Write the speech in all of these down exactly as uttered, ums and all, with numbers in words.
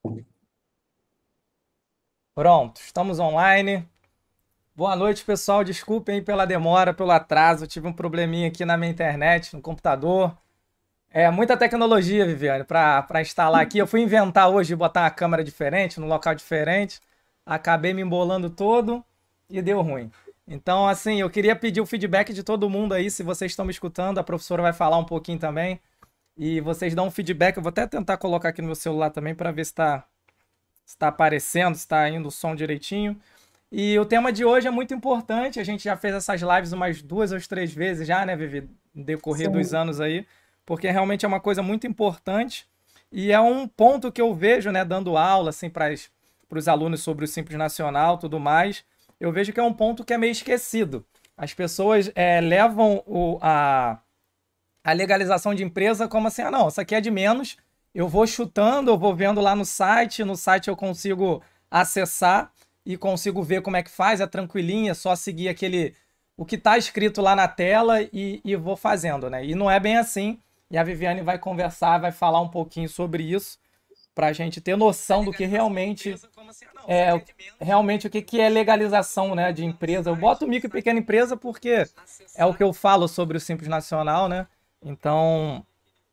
Pronto, estamos online. Boa noite, pessoal. Desculpem aí pela demora, pelo atraso. Tive um probleminha aqui na minha internet, no computador. É muita tecnologia, Viviane, para para instalar aqui. Eu fui inventar hoje botar uma câmera diferente, num local diferente. Acabei me embolando todo e deu ruim. Então, assim, eu queria pedir o feedback de todo mundo aí, se vocês estão me escutando. A professora vai falar um pouquinho também. E vocês dão um feedback. Eu vou até tentar colocar aqui no meu celular também para ver se está se tá aparecendo, se está indo o som direitinho. E o tema de hoje é muito importante. A gente já fez essas lives umas duas ou três vezes já, né, Vivi? No decorrer dos Sim. anos aí, porque realmente é uma coisa muito importante e é um ponto que eu vejo, né, dando aula assim para os alunos sobre o Simples Nacional, tudo mais. Eu vejo que é um ponto que é meio esquecido. As pessoas é, levam o, a, a legalização de empresa como assim, ah, não, isso aqui é de menos. Eu vou chutando, eu vou vendo lá no site, no site eu consigo acessar e consigo ver como é que faz, é tranquilinho, é só seguir aquele o que está escrito lá na tela e, e vou fazendo, né? E não é bem assim. E a Viviane vai conversar, vai falar um pouquinho sobre isso, para a gente ter noção do que realmente é realmente o que, que é legalização, né, de empresa. Eu boto micro e pequena empresa porque é o que eu falo sobre o Simples Nacional, né? Então,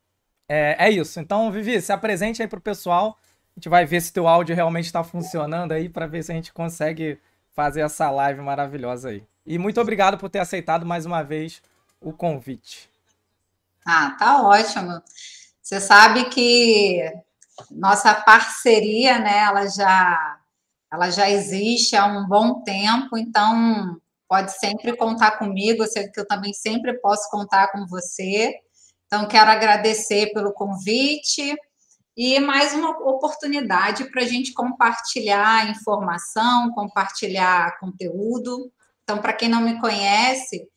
é, é isso. Então, Vivi, se apresente aí pro pessoal. A gente vai ver se teu áudio realmente está funcionando aí para ver se a gente consegue fazer essa live maravilhosa aí. E muito obrigado por ter aceitado mais uma vez o convite. Ah, tá ótimo. Você sabe que nossa parceria, né, ela já, ela já existe há um bom tempo, então pode sempre contar comigo. Eu sei que eu também sempre posso contar com você. Então, quero agradecer pelo convite e mais uma oportunidade para a gente compartilhar informação, compartilhar conteúdo. Então, para quem não me conhece,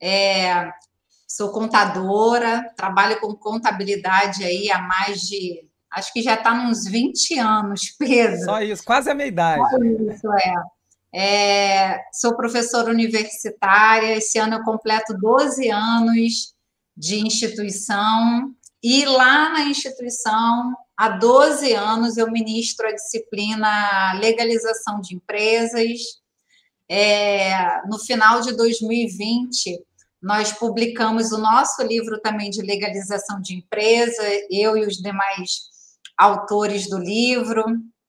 é, sou contadora, trabalho com contabilidade aí há mais de, acho que já está nos vinte anos, Pedro. Só isso, quase a minha idade. Isso é. é. Sou professora universitária, esse ano eu completo doze anos de instituição, e lá na instituição, há doze anos, eu ministro a disciplina Legalização de Empresas. É, no final de dois mil e vinte, nós publicamos o nosso livro também de legalização de empresa, eu e os demais autores do livro.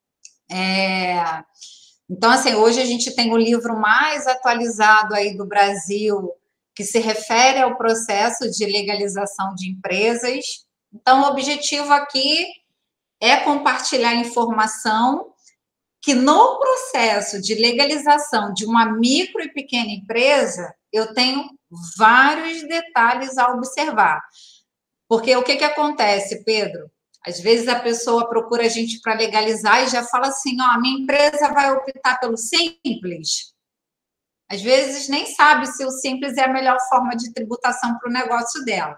É, então, assim, hoje a gente tem o livro mais atualizado aí do Brasil, que se refere ao processo de legalização de empresas. Então, o objetivo aqui é compartilhar informação que no processo de legalização de uma micro e pequena empresa, eu tenho vários detalhes a observar. Porque o que, que acontece, Pedro? Às vezes a pessoa procura a gente para legalizar e já fala assim: ó, a minha empresa vai optar pelo simples. Às vezes nem sabe se o simples é a melhor forma de tributação para o negócio dela.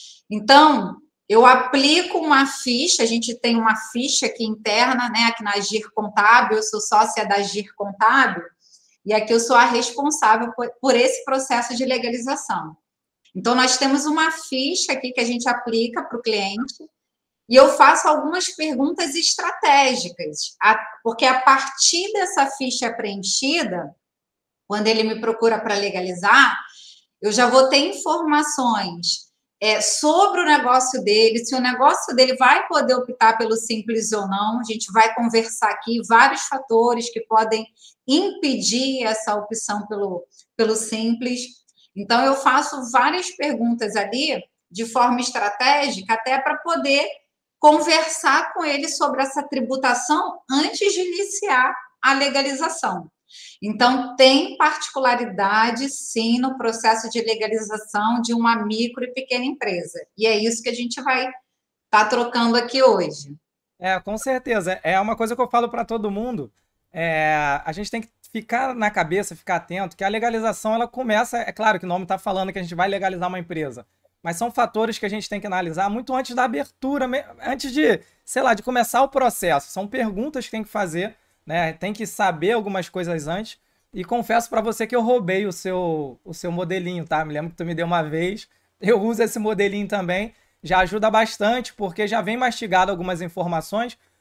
Então, eu aplico uma ficha, a gente tem uma ficha aqui interna, né, aqui na Gir Contábil, eu sou sócia da Gir Contábil, e aqui eu sou a responsável por, por esse processo de legalização. Então, nós temos uma ficha aqui que a gente aplica para o cliente, e eu faço algumas perguntas estratégicas, porque a partir dessa ficha preenchida, quando ele me procura para legalizar, eu já vou ter informações é, sobre o negócio dele, se o negócio dele vai poder optar pelo simples ou não. A gente vai conversar aqui vários fatores que podem impedir essa opção pelo, pelo simples. Então, eu faço várias perguntas ali de forma estratégica, até para poder conversar com ele sobre essa tributação antes de iniciar a legalização. Então, tem particularidade, sim, no processo de legalização de uma micro e pequena empresa. E é isso que a gente vai estar tá trocando aqui hoje. É, com certeza. É uma coisa que eu falo para todo mundo. É, a gente tem que ficar na cabeça, ficar atento, que a legalização ela começa. É claro que o nome está falando que a gente vai legalizar uma empresa, mas são fatores que a gente tem que analisar muito antes da abertura, antes de, sei lá, de começar o processo. São perguntas que tem que fazer, né? Tem que saber algumas coisas antes. E confesso para você que eu roubei o seu, o seu modelinho, tá? Me lembro que tu me deu uma vez. Eu uso esse modelinho também. Já ajuda bastante, porque já vem mastigado algumas informações.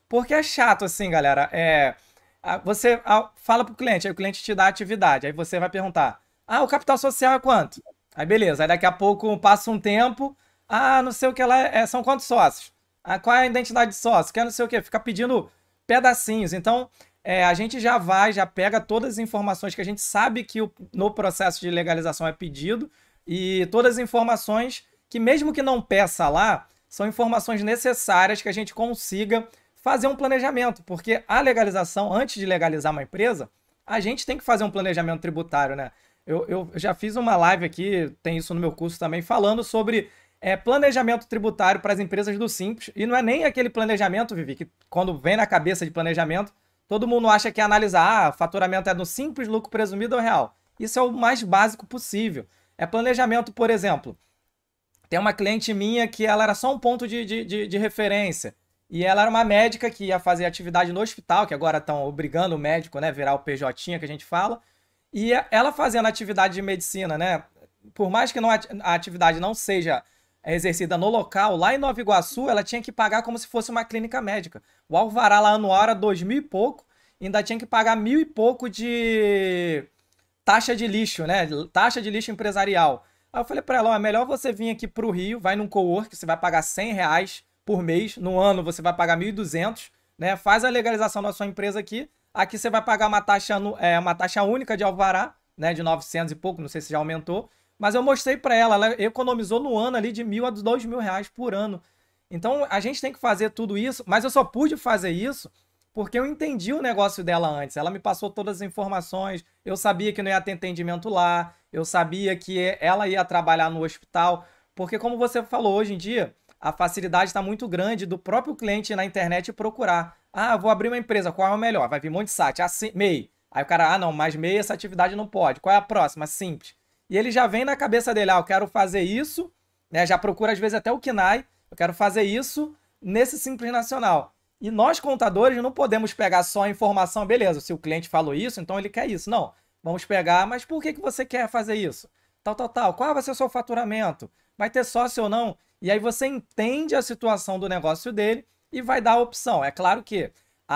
Porque é chato assim, galera. É, a- você a- fala pro cliente, aí o cliente te dá a atividade, aí você vai perguntar: ah, o capital social é quanto? Aí beleza, aí daqui a pouco passa um tempo, ah, não sei o que lá, é, são quantos sócios? Ah, qual é a identidade de sócio? Quer não sei o que, fica pedindo pedacinhos. Então, é, a gente já vai, já pega todas as informações que a gente sabe que o- no processo de legalização é pedido e todas as informações que, mesmo que não peça lá, são informações necessárias que a gente consiga fazer um planejamento, porque a legalização, antes de legalizar uma empresa, a gente tem que fazer um planejamento tributário, né? Eu, eu já fiz uma live aqui, tem isso no meu curso também, falando sobre é, planejamento tributário para as empresas do Simples. E não é nem aquele planejamento, Vivi, que quando vem na cabeça de planejamento, todo mundo acha que é analisar, ah, faturamento é no Simples, lucro presumido ou real. Isso é o mais básico possível. É planejamento, por exemplo. Tem uma cliente minha que ela era só um ponto de, de, de, de referência. E ela era uma médica que ia fazer atividade no hospital, que agora estão obrigando o médico, né, virar o P J que a gente fala. E ela fazendo atividade de medicina, né? Por mais que não, a atividade não seja exercida no local, lá em Nova Iguaçu, ela tinha que pagar como se fosse uma clínica médica. O alvará lá anual era dois mil e pouco, ainda tinha que pagar mil e pouco de taxa de lixo, né? Taxa de lixo empresarial. Aí eu falei pra ela, ó, é melhor você vir aqui pro Rio, vai num cowork, você vai pagar cem reais por mês, no ano você vai pagar mil e duzentos, né? Faz a legalização da sua empresa aqui, aqui você vai pagar uma taxa, é, uma taxa única de alvará, né? De novecentos e pouco, não sei se já aumentou, mas eu mostrei pra ela, ela economizou no ano ali de mil a dois mil reais por ano. Então a gente tem que fazer tudo isso, mas eu só pude fazer isso porque eu entendi o negócio dela antes. Ela me passou todas as informações, eu sabia que não ia ter atendimento lá, eu sabia que ela ia trabalhar no hospital, porque como você falou, hoje em dia, a facilidade está muito grande do próprio cliente ir na internet procurar. Ah, vou abrir uma empresa, qual é o melhor? Vai vir um monte de site, ah, sim, M E I. Aí o cara, ah, não, mas M E I essa atividade não pode. Qual é a próxima? Simples. E ele já vem na cabeça dele, ah, eu quero fazer isso, né? Já procura às vezes até o K N A I, eu quero fazer isso nesse Simples Nacional. E nós, contadores, não podemos pegar só a informação, beleza, se o cliente falou isso, então ele quer isso. Não, vamos pegar, mas por que, que você quer fazer isso? Tal, tal, tal. Qual vai ser o seu faturamento? Vai ter sócio ou não? E aí você entende a situação do negócio dele e vai dar a opção. É claro que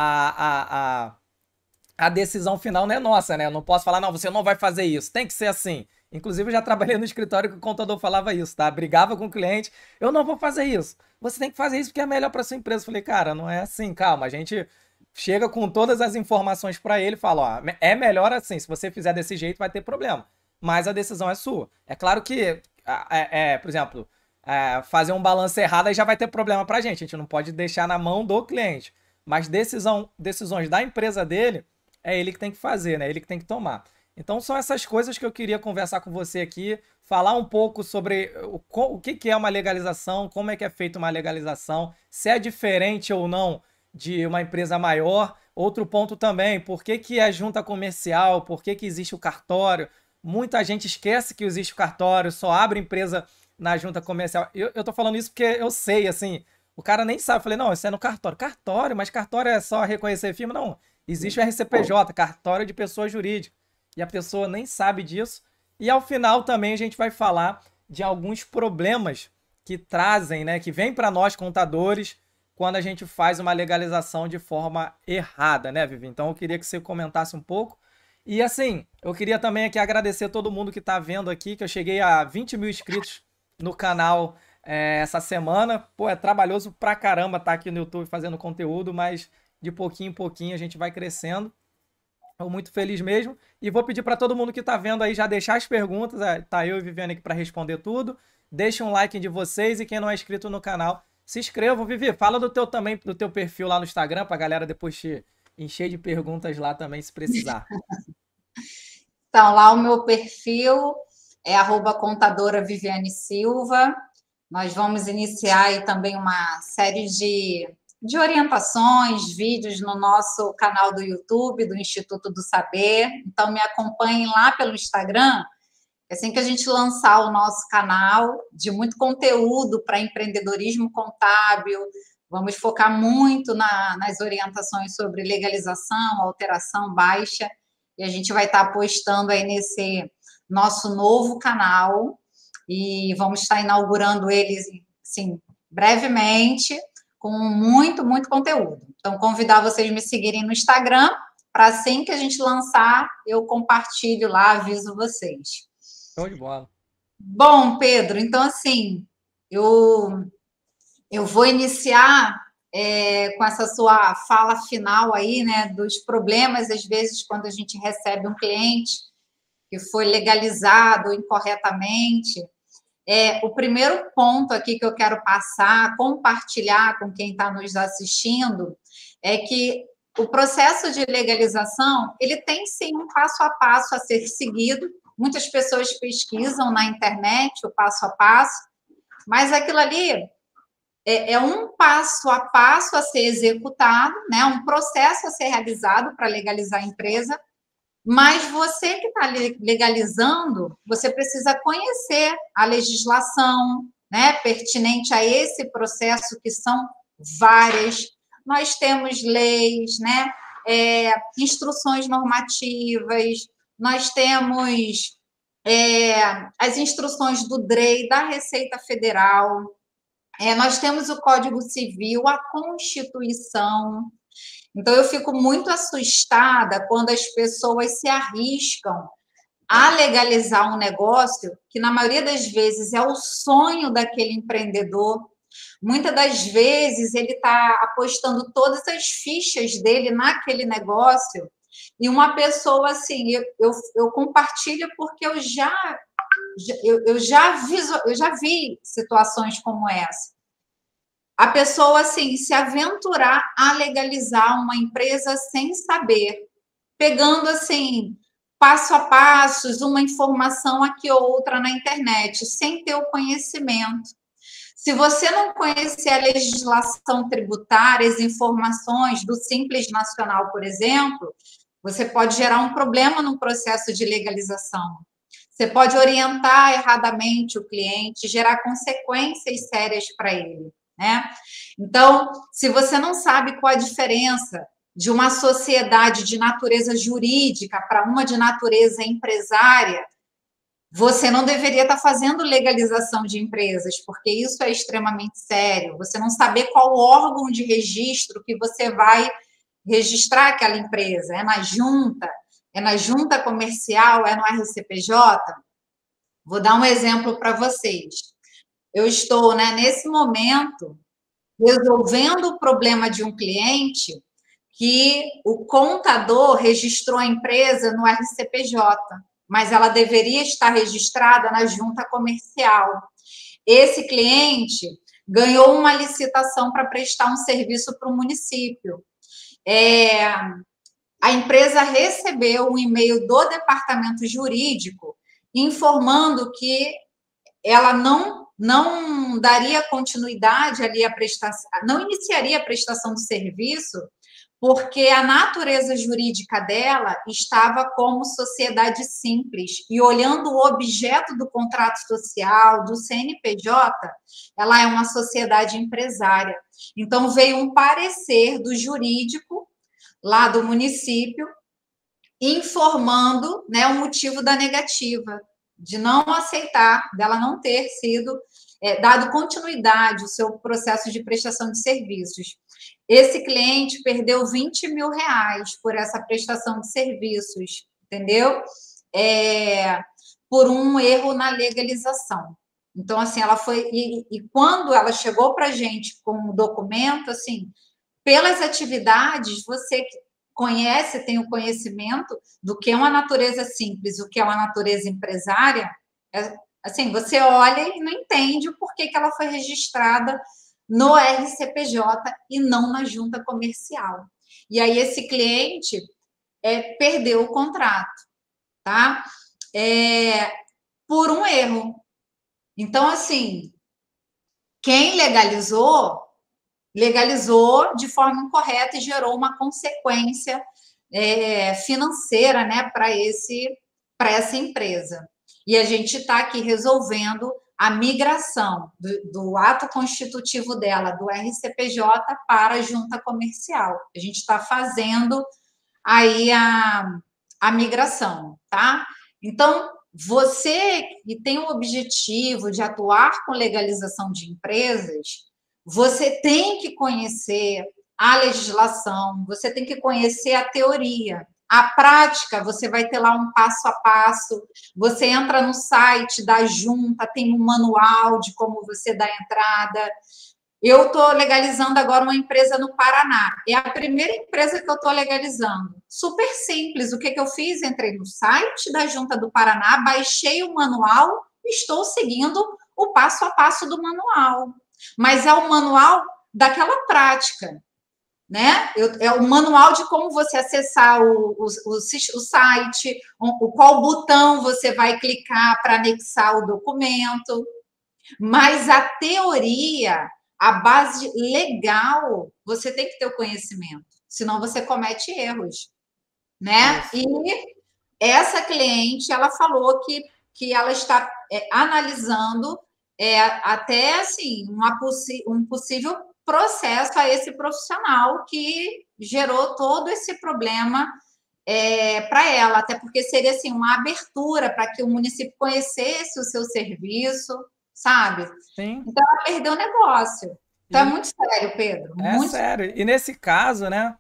a, a, a, a decisão final não é nossa, né? Eu não posso falar, não, você não vai fazer isso. Tem que ser assim. Inclusive, eu já trabalhei no escritório que o contador falava isso, tá? Brigava com o cliente, eu não vou fazer isso. Você tem que fazer isso porque é melhor para sua empresa. Eu falei, cara, não é assim, calma. A gente chega com todas as informações para ele e fala, ó, é melhor assim. Se você fizer desse jeito, vai ter problema. Mas a decisão é sua. É claro que, é, é, por exemplo, é, fazer um balanço errado aí já vai ter problema pra gente. A gente não pode deixar na mão do cliente. Mas decisão, decisões da empresa dele, é ele que tem que fazer, né? Ele que tem que tomar. Então são essas coisas que eu queria conversar com você aqui, falar um pouco sobre o, o que, que é uma legalização, como é que é feita uma legalização, se é diferente ou não de uma empresa maior. Outro ponto também, por que, que é junta comercial, por que, que existe o cartório. Muita gente esquece que existe o cartório, só abre empresa na junta comercial. Eu, eu tô falando isso porque eu sei, assim, o cara nem sabe. Eu falei, não, isso é no cartório. Cartório, mas cartório é só reconhecer firma? Não, existe o R C P J, cartório de pessoa jurídica. E a pessoa nem sabe disso. E ao final também a gente vai falar de alguns problemas que trazem, né, que vêm para nós contadores quando a gente faz uma legalização de forma errada, né, Vivi? Então eu queria que você comentasse um pouco. E assim, eu queria também aqui agradecer a todo mundo que está vendo aqui, que eu cheguei a vinte mil inscritos no canal é, essa semana. Pô, é trabalhoso pra caramba estar aqui no YouTube fazendo conteúdo, mas de pouquinho em pouquinho a gente vai crescendo. Estou muito feliz mesmo. E vou pedir para todo mundo que está vendo aí já deixar as perguntas. É, tá eu e Viviane aqui para responder tudo. Deixa um like de vocês e quem não é inscrito no canal, se inscreva. Vivi, fala do teu também, do teu perfil lá no Instagram para a galera depois te encher de perguntas lá também, se precisar. Então, lá o meu perfil é arroba contadora Viviane Silva. Nós vamos iniciar aí também uma série de de orientações, vídeos no nosso canal do YouTube, do Instituto do Saber. Então, me acompanhem lá pelo Instagram. Assim que a gente lançar o nosso canal de muito conteúdo para empreendedorismo contábil, vamos focar muito na, nas orientações sobre legalização, alteração, baixa, e a gente vai estar postando aí nesse nosso novo canal, e vamos estar inaugurando ele, assim, brevemente. com muito, muito conteúdo. Então, convidar vocês a me seguirem no Instagram, para assim que a gente lançar, eu compartilho lá, aviso vocês. Show de bola. Bom, Pedro, então, assim, eu, eu vou iniciar é, com essa sua fala final aí, né, dos problemas, às vezes, quando a gente recebe um cliente que foi legalizado incorretamente. É, o primeiro ponto aqui que eu quero passar, compartilhar com quem está nos assistindo, é que o processo de legalização, ele tem sim um passo a passo a ser seguido. Muitas pessoas pesquisam na internet o passo a passo, mas aquilo ali é, é um passo a passo a ser executado, né? Um processo a ser realizado para legalizar a empresa, mas você que está legalizando, você precisa conhecer a legislação, né, pertinente a esse processo, que são várias. Nós temos leis, né, é, instruções normativas, nós temos é, as instruções do D R E I, da Receita Federal, é, nós temos o Código Civil, a Constituição. Então, eu fico muito assustada quando as pessoas se arriscam a legalizar um negócio que, na maioria das vezes, é o sonho daquele empreendedor. Muitas das vezes, ele está apostando todas as fichas dele naquele negócio. E uma pessoa, assim, eu, eu, eu compartilho porque eu já, eu, eu, já vi, eu já vi situações como essa. A pessoa, assim, se aventurar a legalizar uma empresa sem saber, pegando, assim, passo a passos, uma informação aqui ou outra na internet, sem ter o conhecimento. Se você não conhecer a legislação tributária, as informações do Simples Nacional, por exemplo, você pode gerar um problema no processo de legalização. Você pode orientar erradamente o cliente, gerar consequências sérias para ele, né? Então, se você não sabe qual a diferença de uma sociedade de natureza jurídica para uma de natureza empresária, você não deveria estar fazendo legalização de empresas, porque isso é extremamente sério. Você não saber qual órgão de registro que você vai registrar aquela empresa, é na junta, é na junta comercial, é no R C P J. Vou dar um exemplo para vocês. Eu estou, né, nesse momento, resolvendo o problema de um cliente que o contador registrou a empresa no R C P J, mas ela deveria estar registrada na junta comercial. Esse cliente ganhou uma licitação para prestar um serviço para o município. É, a empresa recebeu um e-mail do departamento jurídico informando que ela não, não daria continuidade ali à prestação, não iniciaria a prestação do serviço, porque a natureza jurídica dela estava como sociedade simples, e olhando o objeto do contrato social, do C N P J, ela é uma sociedade empresária. Então, veio um parecer do jurídico lá do município, informando, né, o motivo da negativa, de não aceitar, dela não ter sido é, dado continuidade ao seu processo de prestação de serviços. Esse cliente perdeu vinte mil reais por essa prestação de serviços, entendeu? É, por um erro na legalização. Então, assim, ela foi... E, e quando ela chegou para a gente com o documento, assim, pelas atividades, você conhece, tem o conhecimento do que é uma natureza simples, o que é uma natureza empresária, é, assim, você olha e não entende o porquê que ela foi registrada no R C P J e não na junta comercial. E aí esse cliente é, perdeu o contrato, tá? É, por um erro. Então, assim, quem legalizou, legalizou de forma incorreta e gerou uma consequência é, financeira, né, para esse, para essa empresa. E a gente está aqui resolvendo a migração do, do ato constitutivo dela, do R C P J, para a junta comercial. A gente está fazendo aí a, a migração, tá? Então, você que tem o objetivo de atuar com legalização de empresas, você tem que conhecer a legislação, você tem que conhecer a teoria. A prática, você vai ter lá um passo a passo, você entra no site da junta, tem um manual de como você dá entrada. Eu estou legalizando agora uma empresa no Paraná. É a primeira empresa que eu estou legalizando. Super simples. O que, que eu fiz? Entrei no site da Junta do Paraná, baixei o manual, estou seguindo o passo a passo do manual. Mas é o manual daquela prática, né? Eu, é o manual de como você acessar o, o, o, o site, o, qual botão você vai clicar para anexar o documento. Mas a teoria, a base legal, você tem que ter o conhecimento, senão você comete erros, né? Isso. E essa cliente, ela falou que, que ela está é, analisando é, até assim uma possi um possível processo a esse profissional que gerou todo esse problema é, para ela, até porque seria assim uma abertura para que o município conhecesse o seu serviço, sabe? Sim. Então ela perdeu o negócio. Então e... é muito sério, Pedro. É muito sério. sério. E nesse caso, né?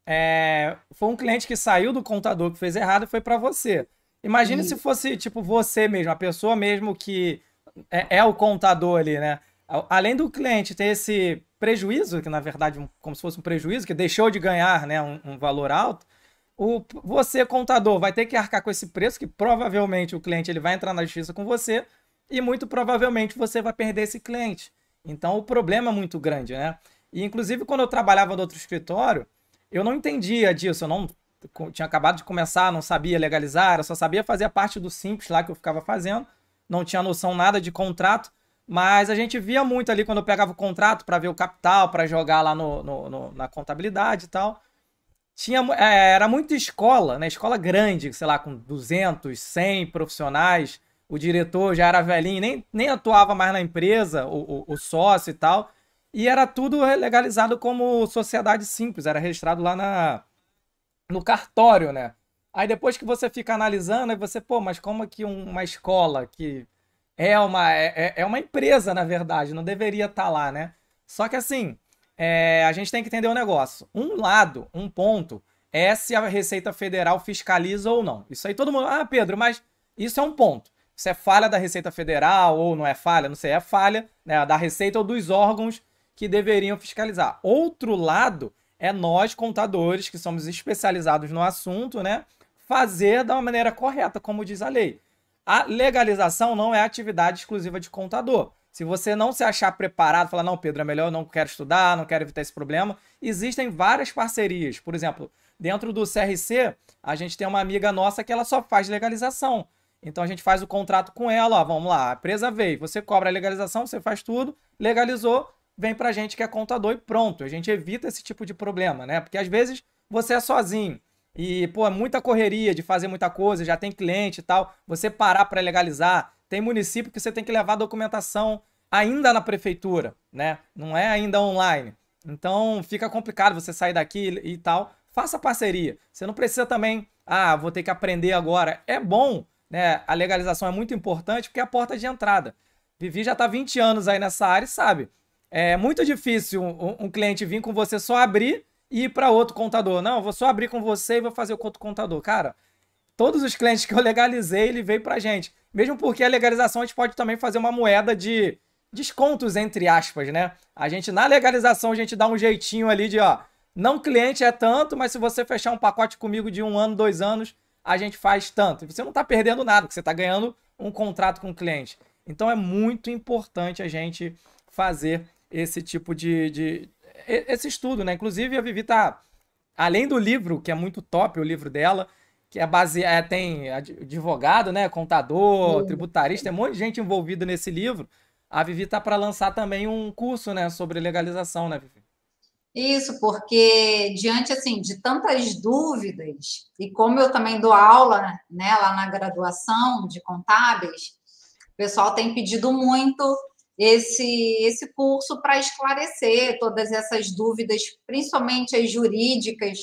É... Foi um cliente que saiu do contador que fez errado e foi para você. Imagine Sim. se fosse tipo você mesmo, a pessoa mesmo que é, é o contador ali, né? Além do cliente ter esse prejuízo, que na verdade como se fosse um prejuízo, que deixou de ganhar, né, um, um valor alto, o, você, contador, vai ter que arcar com esse preço, que provavelmente o cliente ele vai entrar na justiça com você e muito provavelmente você vai perder esse cliente. Então o problema é muito grande, né? E inclusive quando eu trabalhava no outro escritório, eu não entendia disso, eu não tinha acabado de começar, não sabia legalizar, eu só sabia fazer a parte do simples lá que eu ficava fazendo, não tinha noção nada de contrato. Mas a gente via muito ali quando eu pegava o contrato para ver o capital, para jogar lá no, no, no, na contabilidade e tal. Tinha, é, era muita escola, né? Escola grande, sei lá, com duzentos, cem profissionais. O diretor já era velhinho, nem, nem atuava mais na empresa, o, o, o sócio e tal. E era tudo legalizado como sociedade simples, era registrado lá na, no cartório, né? Aí depois que você fica analisando, aí você, pô, mas como que uma escola que... É uma, é, é uma empresa, na verdade, não deveria estar lá, né? Só que assim, é, a gente tem que entender o negócio. Um lado, um ponto, é se a Receita Federal fiscaliza ou não. Isso aí todo mundo... Ah, Pedro, mas isso é um ponto. Isso é falha da Receita Federal ou não é falha? Não sei, é falha, né, da Receita ou dos órgãos que deveriam fiscalizar. Outro lado é nós, contadores, que somos especializados no assunto, né? Fazer da maneira correta, como diz a lei. A legalização não é atividade exclusiva de contador. Se você não se achar preparado, falar, não, Pedro, é melhor, eu não quero estudar, não quero evitar esse problema, existem várias parcerias. Por exemplo, dentro do C R C, a gente tem uma amiga nossa que ela só faz legalização. Então a gente faz o contrato com ela, ó, vamos lá, a empresa veio, você cobra a legalização, você faz tudo, legalizou, vem pra gente que é contador e pronto. A gente evita esse tipo de problema, né? Porque às vezes você é sozinho. E, pô, é muita correria de fazer muita coisa, já tem cliente e tal. Você parar para legalizar. Tem município que você tem que levar a documentação ainda na prefeitura, né? Não é ainda online. Então, fica complicado você sair daqui e tal. Faça parceria. Você não precisa também, ah, vou ter que aprender agora. É bom, né? A legalização é muito importante porque é a porta de entrada. Vivi já está vinte anos aí nessa área e sabe. É muito difícil um, um cliente vir com você só abrir e ir para outro contador. Não, eu vou só abrir com você e vou fazer com outro contador. Cara, todos os clientes que eu legalizei, ele veio pra gente. Mesmo porque a legalização a gente pode também fazer uma moeda de descontos, entre aspas, né? A gente, na legalização, a gente dá um jeitinho ali de, ó, não cliente é tanto, mas se você fechar um pacote comigo de um ano, dois anos, a gente faz tanto. E você não tá perdendo nada, porque você tá ganhando um contrato com o cliente. Então é muito importante a gente fazer esse tipo de, de esse estudo, né? Inclusive a Vivi tá, além do livro, que é muito top, o livro dela, que é baseado, é, tem advogado, né? Contador, Sim. tributarista, tem um monte de gente envolvida nesse livro. A Vivi tá para lançar também um curso, né? Sobre legalização, né, Vivi? Isso, porque diante, assim, de tantas dúvidas, e como eu também dou aula, né, lá na graduação de contábeis, o pessoal tem pedido muito esse, esse curso para esclarecer todas essas dúvidas, principalmente as jurídicas,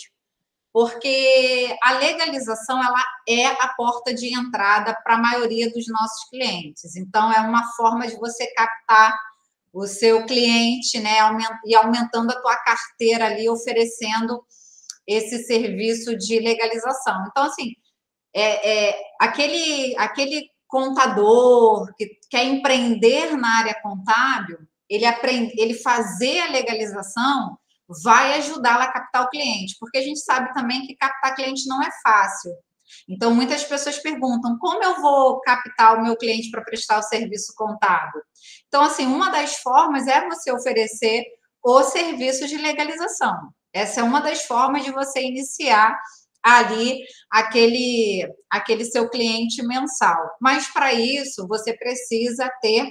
porque a legalização ela é a porta de entrada para a maioria dos nossos clientes. Então, é uma forma de você captar o seu cliente, né, e aumentando a tua carteira ali, oferecendo esse serviço de legalização. Então, assim, é, é, aquele, aquele contador que quer empreender na área contábil, ele, aprende, ele fazer a legalização vai ajudá-la a captar o cliente, porque a gente sabe também que captar cliente não é fácil. Então, muitas pessoas perguntam, como eu vou captar o meu cliente para prestar o serviço contábil? Então, assim, uma das formas é você oferecer o serviço de legalização. Essa é uma das formas de você iniciar ali aquele, aquele seu cliente mensal. Mas, para isso, você precisa ter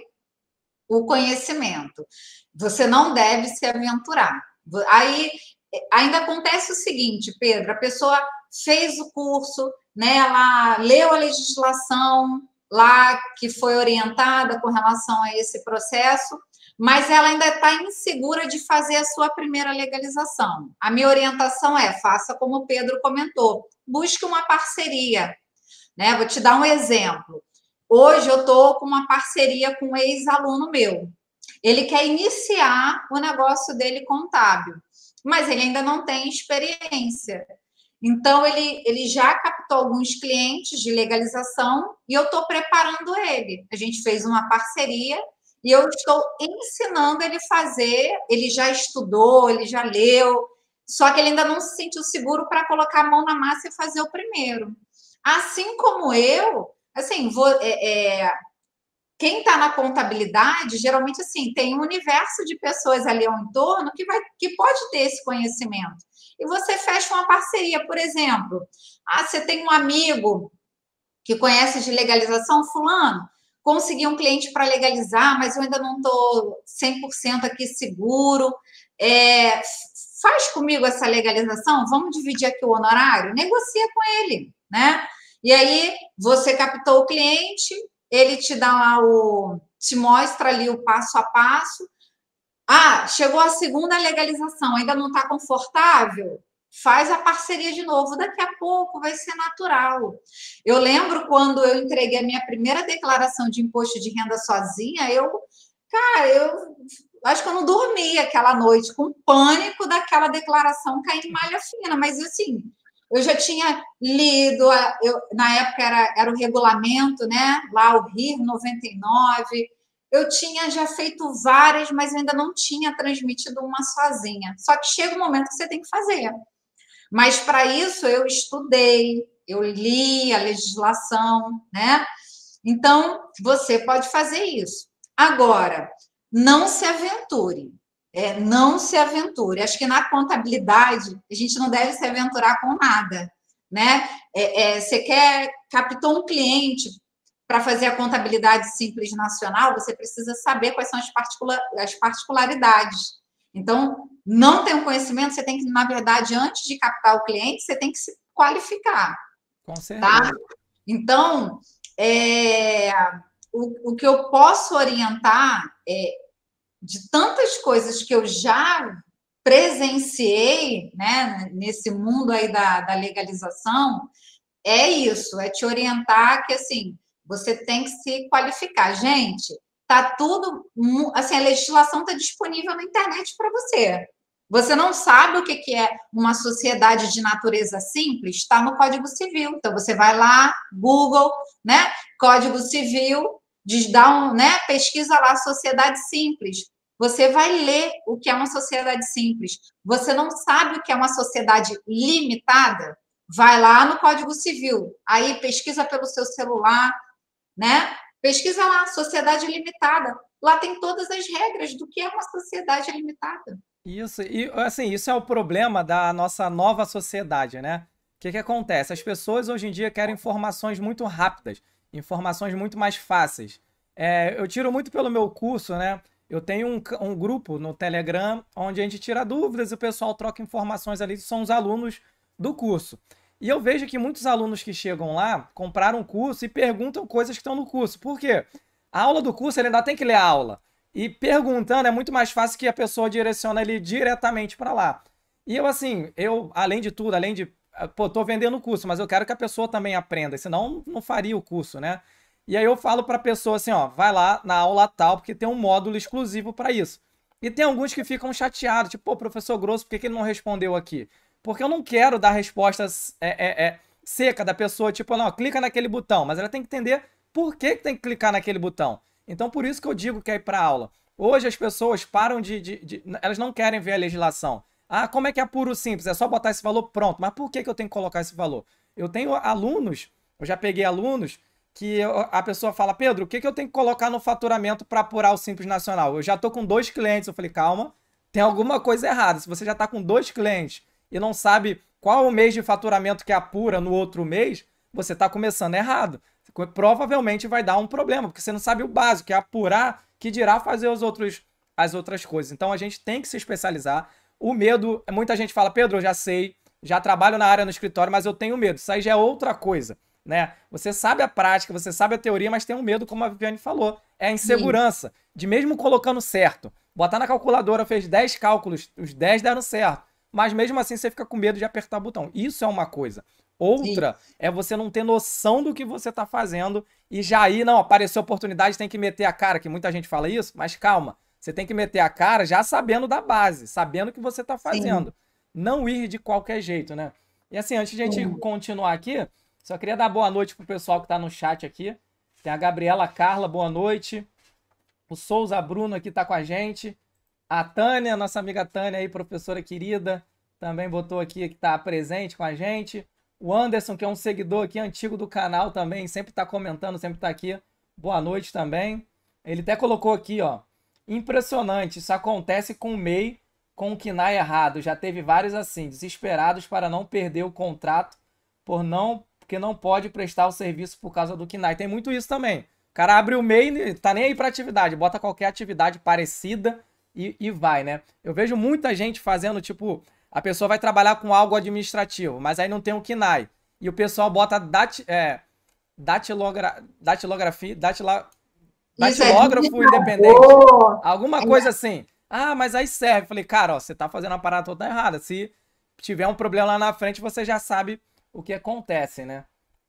o conhecimento. Você não deve se aventurar. Aí, ainda acontece o seguinte, Pedro, a pessoa fez o curso, né, ela leu a legislação lá que foi orientada com relação a esse processo, mas ela ainda está insegura de fazer a sua primeira legalização. A minha orientação é, faça como o Pedro comentou, busque uma parceria, né? Vou te dar um exemplo. Hoje eu estou com uma parceria com um ex-aluno meu. Ele quer iniciar o negócio dele contábil, mas ele ainda não tem experiência. Então, ele, ele já captou alguns clientes de legalização e eu estou preparando ele. A gente fez uma parceria e eu estou ensinando ele a fazer. Ele já estudou, ele já leu, só que ele ainda não se sentiu seguro para colocar a mão na massa e fazer o primeiro. Assim como eu, assim, vou, é, é, quem está na contabilidade, geralmente, assim, tem um universo de pessoas ali ao entorno que, vai, que pode ter esse conhecimento. E você fecha uma parceria, por exemplo. Ah, você tem um amigo que conhece de legalização, fulano, consegui um cliente para legalizar, mas eu ainda não estou cem por cento aqui seguro. É, faz comigo essa legalização, vamos dividir aqui o honorário? Negocia com ele, né? E aí, você captou o cliente, ele te dá lá o... te mostra ali o passo a passo. Ah, chegou a segunda legalização, ainda não está confortável? Faz a parceria de novo, daqui a pouco vai ser natural. Eu lembro quando eu entreguei a minha primeira declaração de imposto de renda sozinha, eu, cara, eu acho que eu não dormi aquela noite, com pânico daquela declaração cair em malha fina, mas assim, eu já tinha lido, eu, na época era, era o regulamento, né? Lá o R I R noventa e nove. Eu tinha já feito várias, mas ainda não tinha transmitido uma sozinha. Só que chega um momento que você tem que fazer. Mas para isso eu estudei, eu li a legislação, né? Então, você pode fazer isso. Agora, não se aventure. É, não se aventure. Acho que na contabilidade a gente não deve se aventurar com nada, né? É, é, você quer, captou um cliente para fazer a contabilidade simples nacional, você precisa saber quais são as, particula as particularidades. Então, não tem um conhecimento, você tem que, na verdade, antes de captar o cliente, você tem que se qualificar. Com certeza. Tá? Então, é, o, o que eu posso orientar é de tantas coisas que eu já presenciei, né, nesse mundo aí da, da legalização, é isso, é te orientar que, assim, você tem que se qualificar. Gente, tá tudo, assim, a legislação está disponível na internet para você. Você não sabe o que é uma sociedade de natureza simples? Está no Código Civil. Então, você vai lá, Google, né? Código Civil, diz, dá um, né? Pesquisa lá, sociedade simples. Você vai ler o que é uma sociedade simples. Você não sabe o que é uma sociedade limitada? Vai lá no Código Civil. Aí, pesquisa pelo seu celular, né? Pesquisa lá, sociedade limitada. Lá tem todas as regras do que é uma sociedade limitada. Isso, e assim, isso é o problema da nossa nova sociedade, né? O que que acontece? As pessoas hoje em dia querem informações muito rápidas, informações muito mais fáceis. É, eu tiro muito pelo meu curso, né? Eu tenho um, um grupo no Telegram onde a gente tira dúvidas e o pessoal troca informações ali, são os alunos do curso. E eu vejo que muitos alunos que chegam lá compraram um curso e perguntam coisas que estão no curso. Por quê? A aula do curso ele ainda tem que ler a aula. E perguntando é muito mais fácil que a pessoa direciona ele diretamente para lá. E eu, assim, eu, além de tudo, além de... Pô, tô vendendo o curso, mas eu quero que a pessoa também aprenda, senão não faria o curso, né? E aí eu falo para a pessoa assim, ó, vai lá na aula tal, porque tem um módulo exclusivo para isso. E tem alguns que ficam chateados, tipo, pô, professor Grosso, por que, que ele não respondeu aqui? Porque eu não quero dar respostas é, é, é, seca da pessoa, tipo, não, clica naquele botão, mas ela tem que entender por que, que tem que clicar naquele botão. Então, por isso que eu digo que é ir para aula. Hoje as pessoas param de, de, de... Elas não querem ver a legislação. Ah, como é que é puro simples? É só botar esse valor, pronto. Mas por que, que eu tenho que colocar esse valor? Eu tenho alunos, eu já peguei alunos, que eu, a pessoa fala, Pedro, o que, que eu tenho que colocar no faturamento para apurar o Simples Nacional? Eu já estou com dois clientes. Eu falei, calma, tem alguma coisa errada. Se você já está com dois clientes e não sabe qual o mês de faturamento que apura no outro mês, você está começando errado. Provavelmente vai dar um problema, porque você não sabe o básico, que é apurar, que dirá fazer os outros, as outras coisas. Então a gente tem que se especializar. O medo, muita gente fala, Pedro, eu já sei, já trabalho na área no escritório, mas eu tenho medo. Isso aí já é outra coisa, né? Você sabe a prática, você sabe a teoria, mas tem um medo, como a Viviane falou. É a insegurança Sim. de mesmo colocando certo. Botar na calculadora, fez dez cálculos, os dez deram certo. Mas mesmo assim você fica com medo de apertar o botão. Isso é uma coisa. Outra Sim. é você não ter noção do que você está fazendo e já aí, não, apareceu oportunidade, tem que meter a cara, que muita gente fala isso, mas calma. Você tem que meter a cara já sabendo da base, sabendo o que você está fazendo. Sim. Não ir de qualquer jeito, né? E assim, antes de a gente Sim. continuar aqui, só queria dar boa noite pro pessoal que está no chat aqui. Tem a Gabriela Carla, boa noite. O Souza Bruno aqui está com a gente. A Tânia, nossa amiga Tânia aí, professora querida, também botou aqui que está presente com a gente. O Anderson, que é um seguidor aqui antigo do canal também, sempre está comentando, sempre está aqui. Boa noite também. Ele até colocou aqui, ó. Impressionante, isso acontece com o M E I, com o K N A I errado. Já teve vários assim, desesperados para não perder o contrato, por não, porque não pode prestar o serviço por causa do K N A I. Tem muito isso também. O cara abre o M E I, tá nem aí para atividade, bota qualquer atividade parecida e, e vai, né? Eu vejo muita gente fazendo, tipo, a pessoa vai trabalhar com algo administrativo, mas aí não tem o K N A I. E o pessoal bota dat, é, datilogra, datilografia, datila, datilógrafo é independente. Alguma coisa assim. Ah, mas aí serve. Falei, cara, ó, você tá fazendo a parada toda errada. Se tiver um problema lá na frente, você já sabe o que acontece, né?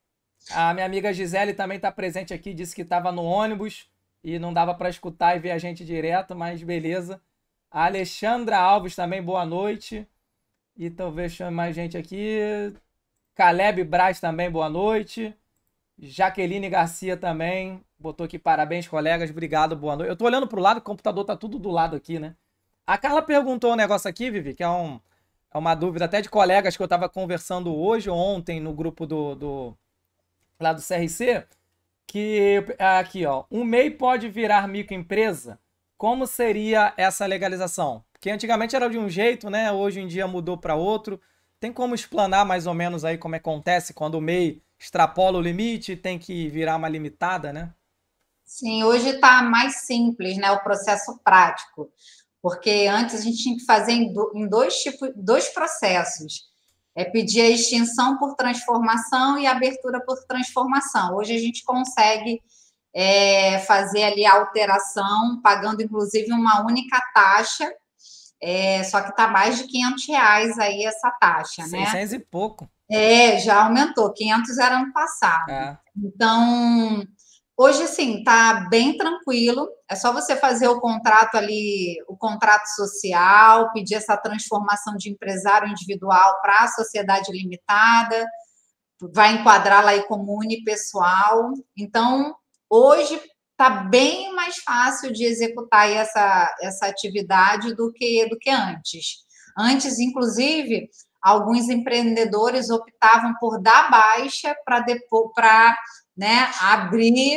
A minha amiga Gisele também tá presente aqui, disse que tava no ônibus e não dava para escutar e ver a gente direto, mas beleza. A Alexandra Alves também, boa noite. E talvez chame mais gente aqui. Caleb Braz também, boa noite. Jaqueline Garcia também. Botou aqui parabéns, colegas. Obrigado, boa noite. Eu tô olhando pro lado, o computador tá tudo do lado aqui, né? A Carla perguntou um negócio aqui, Vivi, que é, um, é uma dúvida até de colegas que eu tava conversando hoje ou ontem no grupo do, do lá do C R C. Que aqui, ó. Um M E I pode virar microempresa? Como seria essa legalização? Porque antigamente era de um jeito, né? Hoje em dia mudou para outro. Tem como explanar mais ou menos aí como acontece quando o M E I extrapola o limite e tem que virar uma limitada, né? Sim, hoje está mais simples, né? O processo prático. Porque antes a gente tinha que fazer em dois tipos, dois processos. É pedir a extinção por transformação e abertura por transformação. Hoje a gente consegue é, fazer ali a alteração, pagando inclusive uma única taxa. É, só que está mais de quinhentos reais aí essa taxa, né? seiscentos e pouco. É, já aumentou. quinhentos era ano passado. É. Então, hoje, sim, está bem tranquilo. É só você fazer o contrato ali, o contrato social, pedir essa transformação de empresário individual para a sociedade limitada, vai enquadrar lá aí como unipessoal. Então, hoje está bem mais fácil de executar essa, essa atividade do que, do que antes. Antes, inclusive, alguns empreendedores optavam por dar baixa para depois, para, né, abrir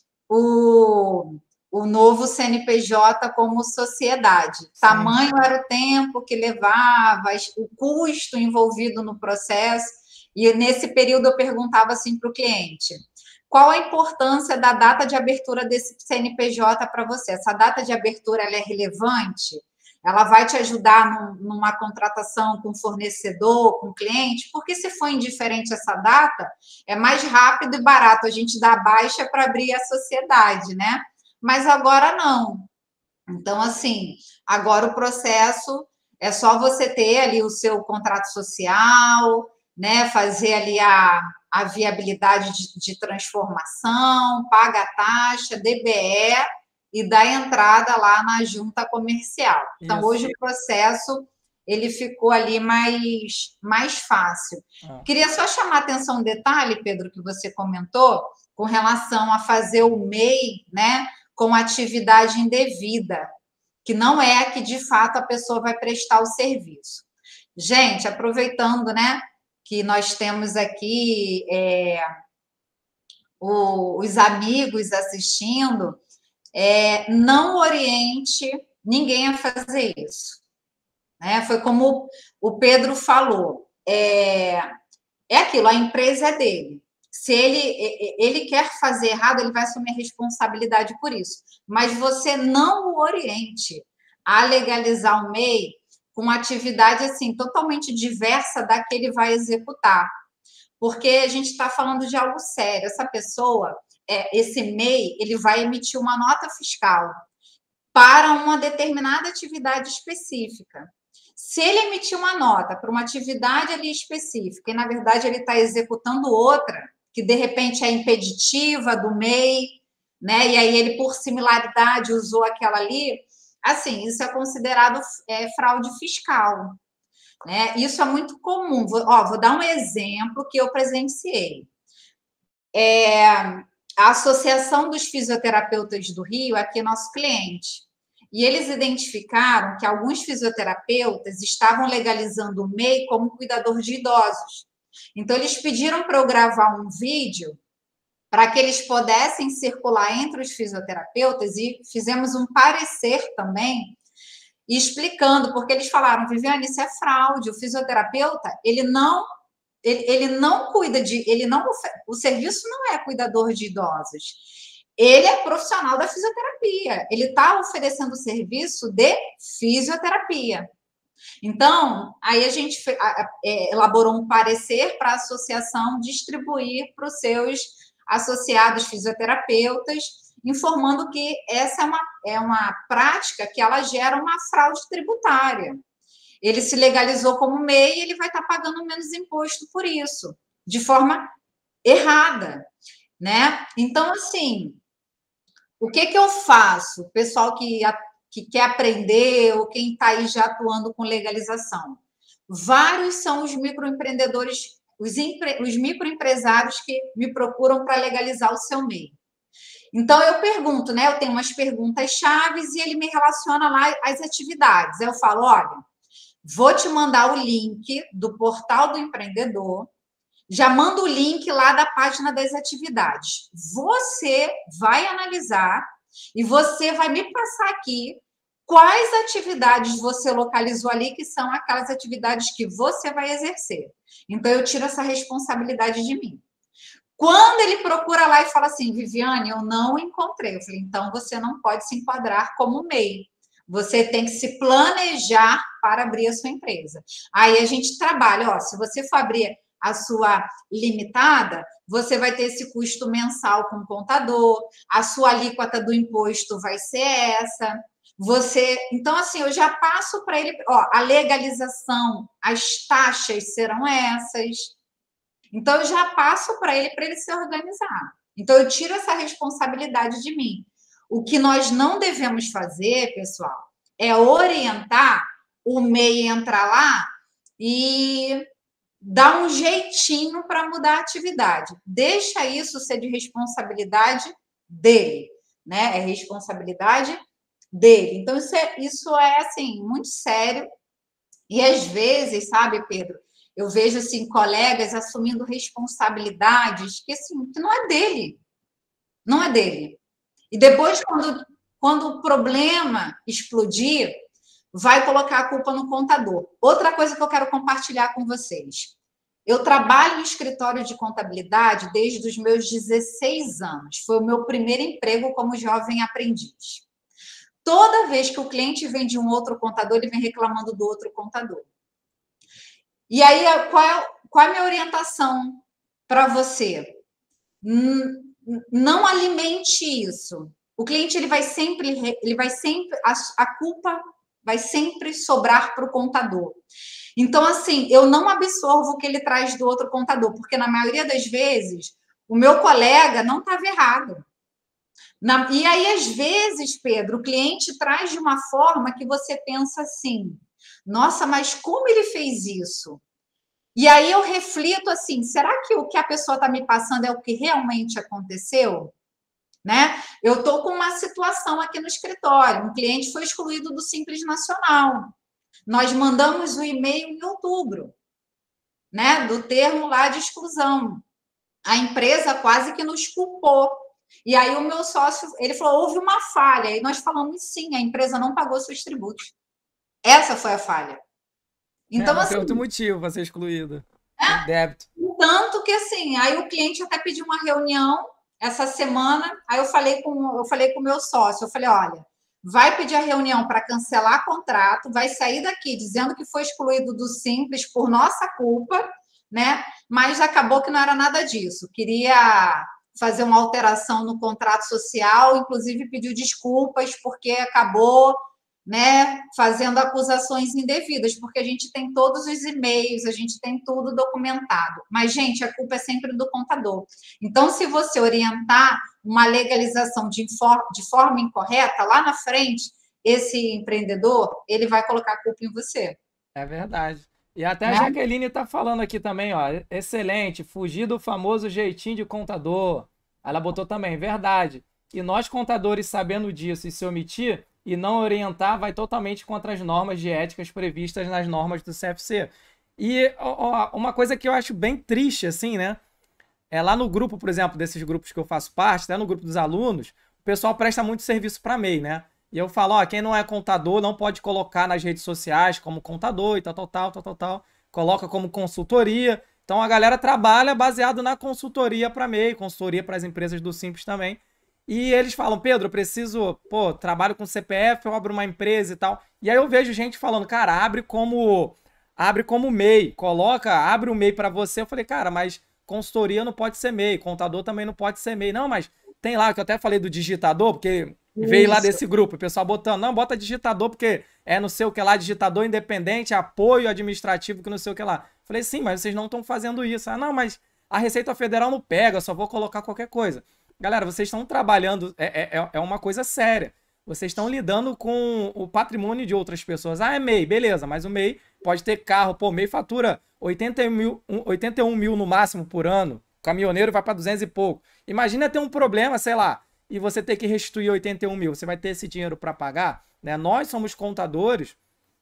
o, o novo C N P J como sociedade. Sim. Tamanho era o tempo que levava, o custo envolvido no processo, e nesse período eu perguntava assim para o cliente: qual a importância da data de abertura desse C N P J para você? Essa data de abertura ela é relevante? Ela vai te ajudar num, numa contratação com fornecedor, com cliente? Porque se for indiferente essa data, é mais rápido e barato a gente dar baixa para abrir a sociedade, né? Mas agora não. Então, assim, agora o processo é só você ter ali o seu contrato social, né? Fazer ali a a viabilidade de, de transformação, paga a taxa, D B E e dá entrada lá na junta comercial. Então, Isso. hoje o processo ele ficou ali mais, mais fácil. Ah. Queria só chamar a atenção um detalhe, Pedro, que você comentou, com relação a fazer o M E I, né, com atividade indevida, que não é a que, de fato, a pessoa vai prestar o serviço. Gente, aproveitando, né, que nós temos aqui é, o, os amigos assistindo, é, não oriente ninguém a fazer isso. Né? Foi como o Pedro falou, é, é aquilo, a empresa é dele. Se ele, ele quer fazer errado, ele vai assumir a responsabilidade por isso. Mas você não o oriente a legalizar o M E I com uma atividade assim, totalmente diversa da que ele vai executar. Porque a gente está falando de algo sério. Essa pessoa, é, esse M E I, ele vai emitir uma nota fiscal para uma determinada atividade específica. Se ele emitir uma nota para uma atividade ali específica e, na verdade, ele está executando outra, que, de repente, é impeditiva do M E I, né? E aí ele, por similaridade, usou aquela ali, assim, isso é considerado é, fraude fiscal. Né? Isso é muito comum. Vou, ó, vou dar um exemplo que eu presenciei. É, a Associação dos Fisioterapeutas do Rio, aqui é nosso cliente, e eles identificaram que alguns fisioterapeutas estavam legalizando o M E I como cuidador de idosos. Então, eles pediram para eu gravar um vídeo para que eles pudessem circular entre os fisioterapeutas e fizemos um parecer também explicando, porque eles falaram, Viviane, isso é fraude, o fisioterapeuta, ele não, ele, ele não cuida de, ele não, o serviço não é cuidador de idosos, ele é profissional da fisioterapia, ele está oferecendo serviço de fisioterapia. Então, aí a gente elaborou um parecer para a associação distribuir para os seus associados fisioterapeutas, informando que essa é uma, é uma prática que ela gera uma fraude tributária. Ele se legalizou como M E I e ele vai estar pagando menos imposto por isso, de forma errada, né? Então, assim, o que que eu faço? O pessoal que, que quer aprender ou quem está aí já atuando com legalização. Vários são os microempreendedores, os, empre, os microempresários que me procuram para legalizar o seu M E I. Então, eu pergunto, né? Eu tenho umas perguntas chaves e ele me relaciona lá as atividades. Eu falo, olha, vou te mandar o link do portal do empreendedor, já mando o link lá da página das atividades. Você vai analisar e você vai me passar aqui quais atividades você localizou ali, que são aquelas atividades que você vai exercer. Então, eu tiro essa responsabilidade de mim. Quando ele procura lá e fala assim, Viviane, eu não encontrei. Eu falei, então você não pode se enquadrar como M E I. Você tem que se planejar para abrir a sua empresa. Aí a gente trabalha, ó, se você for abrir a sua limitada, você vai ter esse custo mensal com o contador, a sua alíquota do imposto vai ser essa. Você, então, assim, eu já passo para ele, ó, a legalização, as taxas serão essas. Então, eu já passo para ele, para ele se organizar. Então, eu tiro essa responsabilidade de mim. O que nós não devemos fazer, pessoal, é orientar o M E I a entrar lá e dar um jeitinho para mudar a atividade. Deixa isso ser de responsabilidade dele, né? É responsabilidade dele. Então, isso é, isso é assim, muito sério. E, às vezes, sabe, Pedro, eu vejo, assim, colegas assumindo responsabilidades que, assim, que não é dele. Não é dele. E depois, quando, quando o problema explodir, vai colocar a culpa no contador. Outra coisa que eu quero compartilhar com vocês. Eu trabalho em escritório de contabilidade desde os meus dezesseis anos. Foi o meu primeiro emprego como jovem aprendiz. Toda vez que o cliente vem de um outro contador, ele vem reclamando do outro contador. E aí, qual é, qual é a minha orientação para você? Não alimente isso. O cliente ele vai sempre, ele vai sempre, a, a culpa vai sempre sobrar para o contador. Então, assim, eu não absorvo o que ele traz do outro contador, porque na maioria das vezes o meu colega não estava errado. Na, e aí, às vezes, Pedro, o cliente traz de uma forma que você pensa assim: nossa, mas como ele fez isso? E aí eu reflito assim: será que o que a pessoa está me passando é o que realmente aconteceu? Né? Eu estou com uma situação aqui no escritório: um cliente foi excluído do Simples Nacional. Nós mandamos o e-mail em outubro, né? Do termo lá de exclusão. A empresa quase que nos culpou. E aí o meu sócio, ele falou, houve uma falha. E nós falamos, sim, a empresa não pagou seus tributos. Essa foi a falha. Então, é, não assim, tem outro motivo para ser excluído. Tem débito. Tanto que, assim, aí o cliente até pediu uma reunião essa semana, aí eu falei com eu falei com o meu sócio, eu falei, olha, vai pedir a reunião para cancelar contrato, vai sair daqui dizendo que foi excluído do Simples por nossa culpa, né? Mas acabou que não era nada disso. Queria fazer uma alteração no contrato social, inclusive pediu desculpas porque acabou, né, fazendo acusações indevidas, porque a gente tem todos os e-mails, a gente tem tudo documentado. Mas, gente, a culpa é sempre do contador. Então, se você orientar uma legalização de, for de forma incorreta, lá na frente, esse empreendedor, ele vai colocar a culpa em você. É verdade. E até a Jaqueline está falando aqui também, ó, excelente, fugir do famoso jeitinho de contador. Ela botou também, verdade. E nós contadores sabendo disso e se omitir e não orientar vai totalmente contra as normas de éticas previstas nas normas do C F C. E ó, uma coisa que eu acho bem triste, assim, né? É lá no grupo, por exemplo, desses grupos que eu faço parte, até no grupo dos alunos, o pessoal presta muito serviço para M E I, né? E eu falo, ó, quem não é contador não pode colocar nas redes sociais como contador e tal, tal, tal, tal, tal, tal. Coloca como consultoria. Então a galera trabalha baseado na consultoria para M E I, consultoria para as empresas do Simples também. E eles falam, Pedro, eu preciso, pô, trabalho com C P F, eu abro uma empresa e tal. E aí eu vejo gente falando, cara, abre como abre como M E I, coloca, abre o M E I para você. Eu falei, cara, mas consultoria não pode ser M E I, contador também não pode ser M E I. Não, mas tem lá, que eu até falei do digitador, porque veio lá desse grupo, o pessoal botando, não, bota digitador, porque é não sei o que lá, digitador independente, apoio administrativo, que não sei o que lá. Falei, sim, mas vocês não estão fazendo isso. Ah, não, mas a Receita Federal não pega, eu só vou colocar qualquer coisa. Galera, vocês estão trabalhando, é, é, é uma coisa séria. Vocês estão lidando com o patrimônio de outras pessoas. Ah, é M E I, beleza, mas o M E I pode ter carro, pô, o M E I fatura oitenta e um mil no máximo por ano, o caminhoneiro vai para duzentos e pouco. Imagina ter um problema, sei lá, e você ter que restituir oitenta e um mil, você vai ter esse dinheiro para pagar? Né? Nós somos contadores,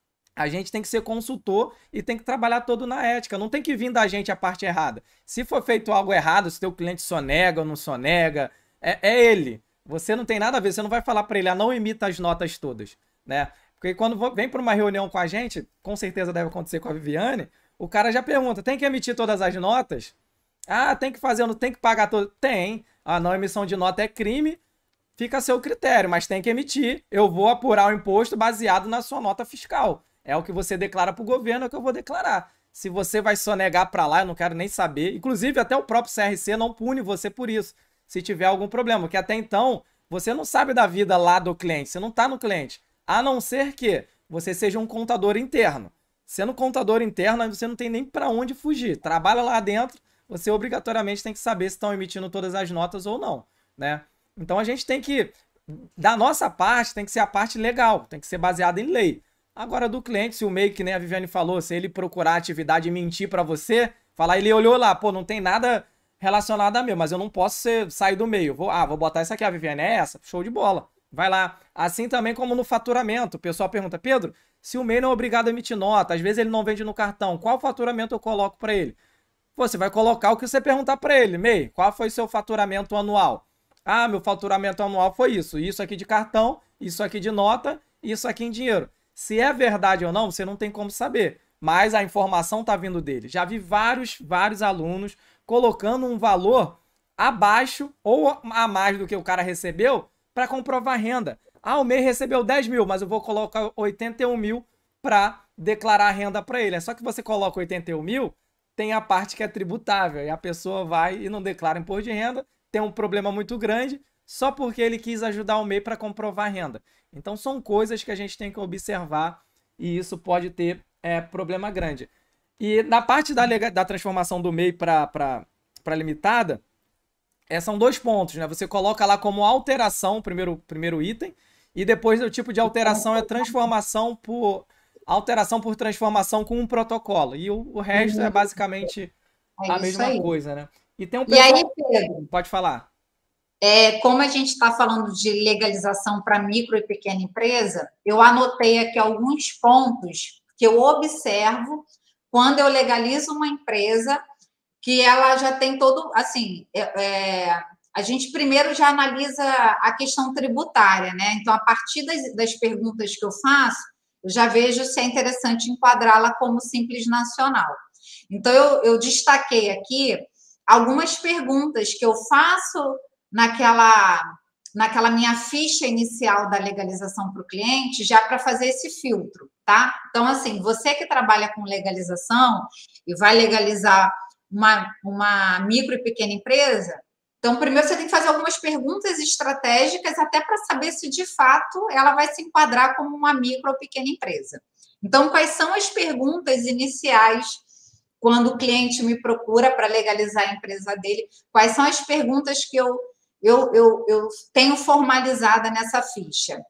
a gente tem que ser consultor e tem que trabalhar todo na ética, não tem que vir da gente a parte errada. Se for feito algo errado, se teu cliente sonega ou não sonega, é, é ele. Você não tem nada a ver, você não vai falar para ele, ah, não imita as notas todas, né? Porque quando vem para uma reunião com a gente, com certeza deve acontecer com a Viviane, o cara já pergunta, tem que emitir todas as notas? Ah, tem que fazer, não tem que pagar todo? Tem. A não emissão de nota é crime, fica a seu critério, mas tem que emitir. Eu vou apurar o imposto baseado na sua nota fiscal. É o que você declara para o governo, é o que eu vou declarar. Se você vai sonegar para lá, eu não quero nem saber. Inclusive, até o próprio C R C não pune você por isso, se tiver algum problema. Porque até então, você não sabe da vida lá do cliente, você não está no cliente. A não ser que você seja um contador interno. Sendo contador interno, você não tem nem para onde fugir. Trabalha lá dentro, você obrigatoriamente tem que saber se estão emitindo todas as notas ou não, né? Então a gente tem que, da nossa parte, tem que ser a parte legal, tem que ser baseada em lei. Agora do cliente, se o M E I, que nem a Viviane falou, se ele procurar atividade e mentir para você, falar, ele olhou lá, pô, não tem nada relacionado a mim, mas eu não posso ser, sair do meio. Vou, ah, vou botar essa aqui, a Viviane é essa, show de bola. Vai lá. Assim também como no faturamento. O pessoal pergunta, Pedro, se o M E I não é obrigado a emitir nota, às vezes ele não vende no cartão, qual faturamento eu coloco para ele? Você vai colocar o que você perguntar para ele, M E I, qual foi seu faturamento anual? Ah, meu faturamento anual foi isso, isso aqui de cartão, isso aqui de nota, isso aqui em dinheiro. Se é verdade ou não, você não tem como saber, mas a informação está vindo dele. Já vi vários, vários alunos colocando um valor abaixo ou a mais do que o cara recebeu para comprovar renda. Ah, o M E I recebeu dez mil, mas eu vou colocar oitenta e um mil para declarar a renda para ele. É só que você coloca oitenta e um mil, tem a parte que é tributável, e a pessoa vai e não declara imposto de renda, tem um problema muito grande, só porque ele quis ajudar o M E I para comprovar a renda. Então são coisas que a gente tem que observar, e isso pode ter é problema grande. E na parte da, lega- da transformação do MEI para limitada, é, são dois pontos, né? Você coloca lá como alteração o primeiro, primeiro item, e depois o tipo de alteração é transformação por alteração por transformação com um protocolo. E o, o resto é basicamente É a isso mesma aí. coisa, né? E tem um E aí, pessoal. Pedro, Pode falar. é, como a gente está falando de legalização para micro e pequena empresa, eu anotei aqui alguns pontos que eu observo quando eu legalizo uma empresa que ela já tem todo, assim, é, é, a gente primeiro já analisa a questão tributária, né? Então, a partir das, das perguntas que eu faço, eu já vejo se é interessante enquadrá-la como simples nacional. Então, eu, eu destaquei aqui algumas perguntas que eu faço naquela, naquela minha ficha inicial da legalização para o cliente, já para fazer esse filtro, tá? Então, assim, você que trabalha com legalização e vai legalizar uma, uma micro e pequena empresa, então, primeiro você tem que fazer algumas perguntas estratégicas até para saber se, de fato, ela vai se enquadrar como uma micro ou pequena empresa. Então, quais são as perguntas iniciais quando o cliente me procura para legalizar a empresa dele? Quais são as perguntas que eu, eu, eu, eu tenho formalizada nessa ficha?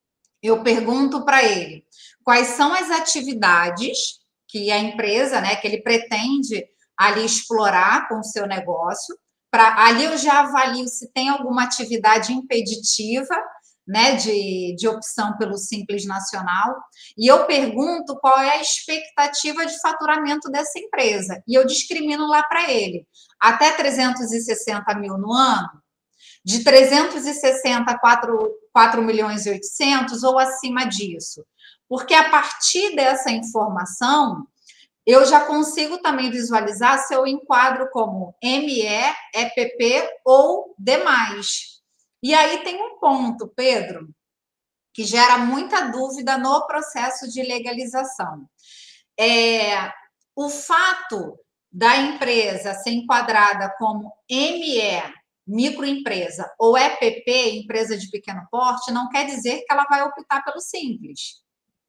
Eu pergunto para ele quais são as atividades que a empresa, né, que ele pretende ali explorar com o seu negócio. Pra, ali eu já avalio se tem alguma atividade impeditiva, né, de, de opção pelo Simples Nacional, e eu pergunto qual é a expectativa de faturamento dessa empresa, e eu discrimino lá para ele, até trezentos e sessenta mil no ano, de trezentos e sessenta a quatro milhões e oitocentos ou acima disso, porque a partir dessa informação, eu já consigo também visualizar se eu enquadro como M E, E P P ou demais. E aí tem um ponto, Pedro, que gera muita dúvida no processo de legalização. É, o fato da empresa ser enquadrada como M E, microempresa, ou E P P, empresa de pequeno porte, não quer dizer que ela vai optar pelo simples.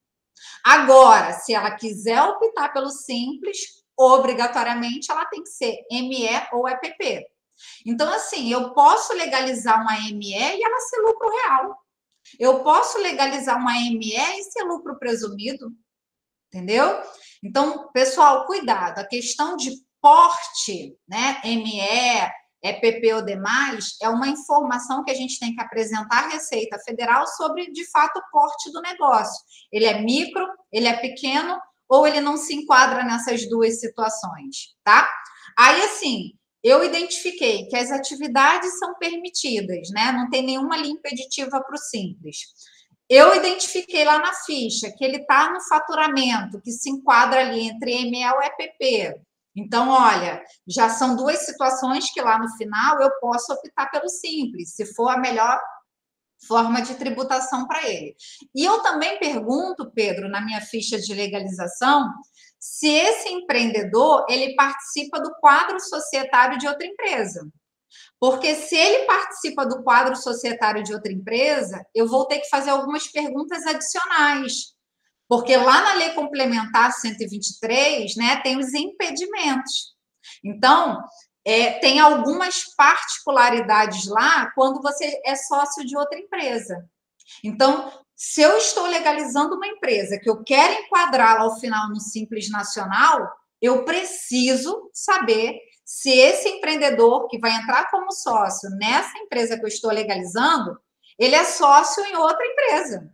Agora, se ela quiser optar pelo simples, obrigatoriamente ela tem que ser M E ou E P P. Então, assim, eu posso legalizar uma M E e ela ser lucro real. Eu posso legalizar uma M E e ser lucro presumido. Entendeu? Então, pessoal, cuidado. A questão de porte, né, M E, E P P ou demais, é uma informação que a gente tem que apresentar à Receita Federal sobre, de fato, o porte do negócio. Ele é micro, ele é pequeno, ou ele não se enquadra nessas duas situações, tá? Aí, assim, eu identifiquei que as atividades são permitidas, né? Não tem nenhuma linha impeditiva para o simples. Eu identifiquei lá na ficha que ele está no faturamento, que se enquadra ali entre M E e E P P. Então, olha, já são duas situações que lá no final eu posso optar pelo simples, se for a melhor forma de tributação para ele. E eu também pergunto, Pedro, na minha ficha de legalização, se esse empreendedor ele participa do quadro societário de outra empresa. Porque se ele participa do quadro societário de outra empresa, eu vou ter que fazer algumas perguntas adicionais. Porque lá na Lei Complementar cento e vinte e três, né, tem os impedimentos. Então, é, tem algumas particularidades lá quando você é sócio de outra empresa. Então, se eu estou legalizando uma empresa que eu quero enquadrá-la ao final no Simples Nacional, eu preciso saber se esse empreendedor que vai entrar como sócio nessa empresa que eu estou legalizando, ele é sócio em outra empresa.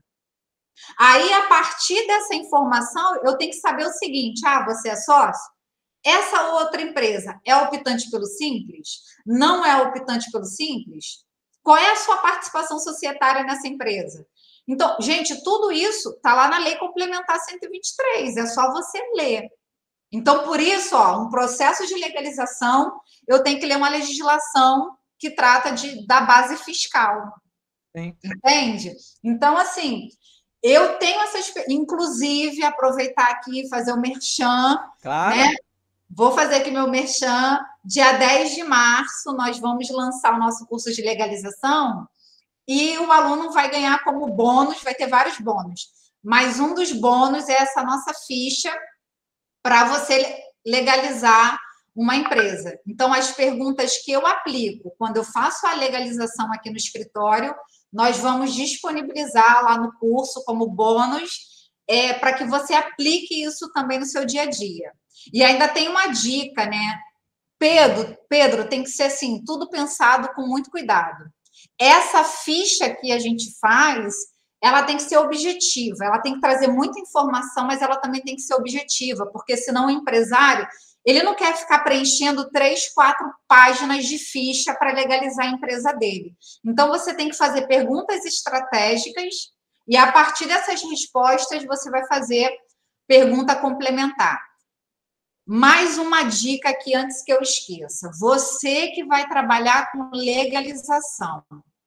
Aí, a partir dessa informação, eu tenho que saber o seguinte: ah, você é sócio? Essa outra empresa é optante pelo Simples? Não é optante pelo Simples? Qual é a sua participação societária nessa empresa? Então, gente, tudo isso está lá na Lei Complementar cento e vinte e três, é só você ler. Então, por isso, ó, um processo de legalização, eu tenho que ler uma legislação que trata de, da base fiscal. Sim. Entende? Então, assim, eu tenho essas... Inclusive, aproveitar aqui e fazer o merchan, claro, né? Vou fazer aqui meu merchan. Dia dez de março, nós vamos lançar o nosso curso de legalização e o aluno vai ganhar como bônus, vai ter vários bônus. mas um dos bônus é essa nossa ficha para você legalizar uma empresa. Então, as perguntas que eu aplico quando eu faço a legalização aqui no escritório, nós vamos disponibilizar lá no curso como bônus, é, para que você aplique isso também no seu dia a dia. E ainda tem uma dica, né? Pedro, Pedro, tem que ser assim, tudo pensado com muito cuidado. Essa ficha que a gente faz, ela tem que ser objetiva, ela tem que trazer muita informação, mas ela também tem que ser objetiva, porque senão o empresário, ele não quer ficar preenchendo três, quatro páginas de ficha para legalizar a empresa dele. Então, você tem que fazer perguntas estratégicas e, a partir dessas respostas, você vai fazer pergunta complementar. Mais uma dica aqui antes que eu esqueça. Você que vai trabalhar com legalização,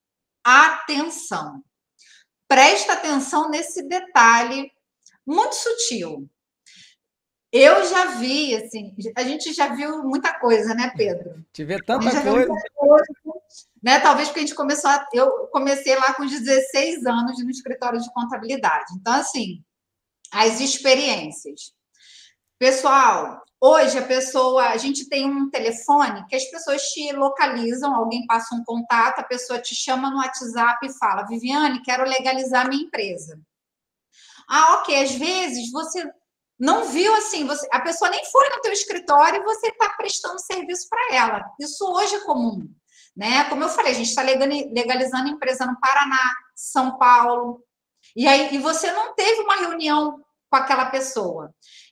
atenção. Presta atenção nesse detalhe muito sutil. Eu já vi, assim, a gente já viu muita coisa, né, Pedro? Te vê tanta coisa. Muita coisa, né? Talvez porque a gente começou, a, eu comecei lá com dezesseis anos no escritório de contabilidade. Então, assim, as experiências. Pessoal, hoje a pessoa, a gente tem um telefone que as pessoas te localizam, alguém passa um contato, a pessoa te chama no WhatsApp e fala: Viviane, quero legalizar minha empresa. Ah, ok, às vezes você não viu assim, você, a pessoa nem foi no teu escritório e você está prestando serviço para ela. Isso hoje é comum, né? Como eu falei, a gente está legalizando empresa no Paraná, São Paulo, e aí e você não teve uma reunião com aquela pessoa.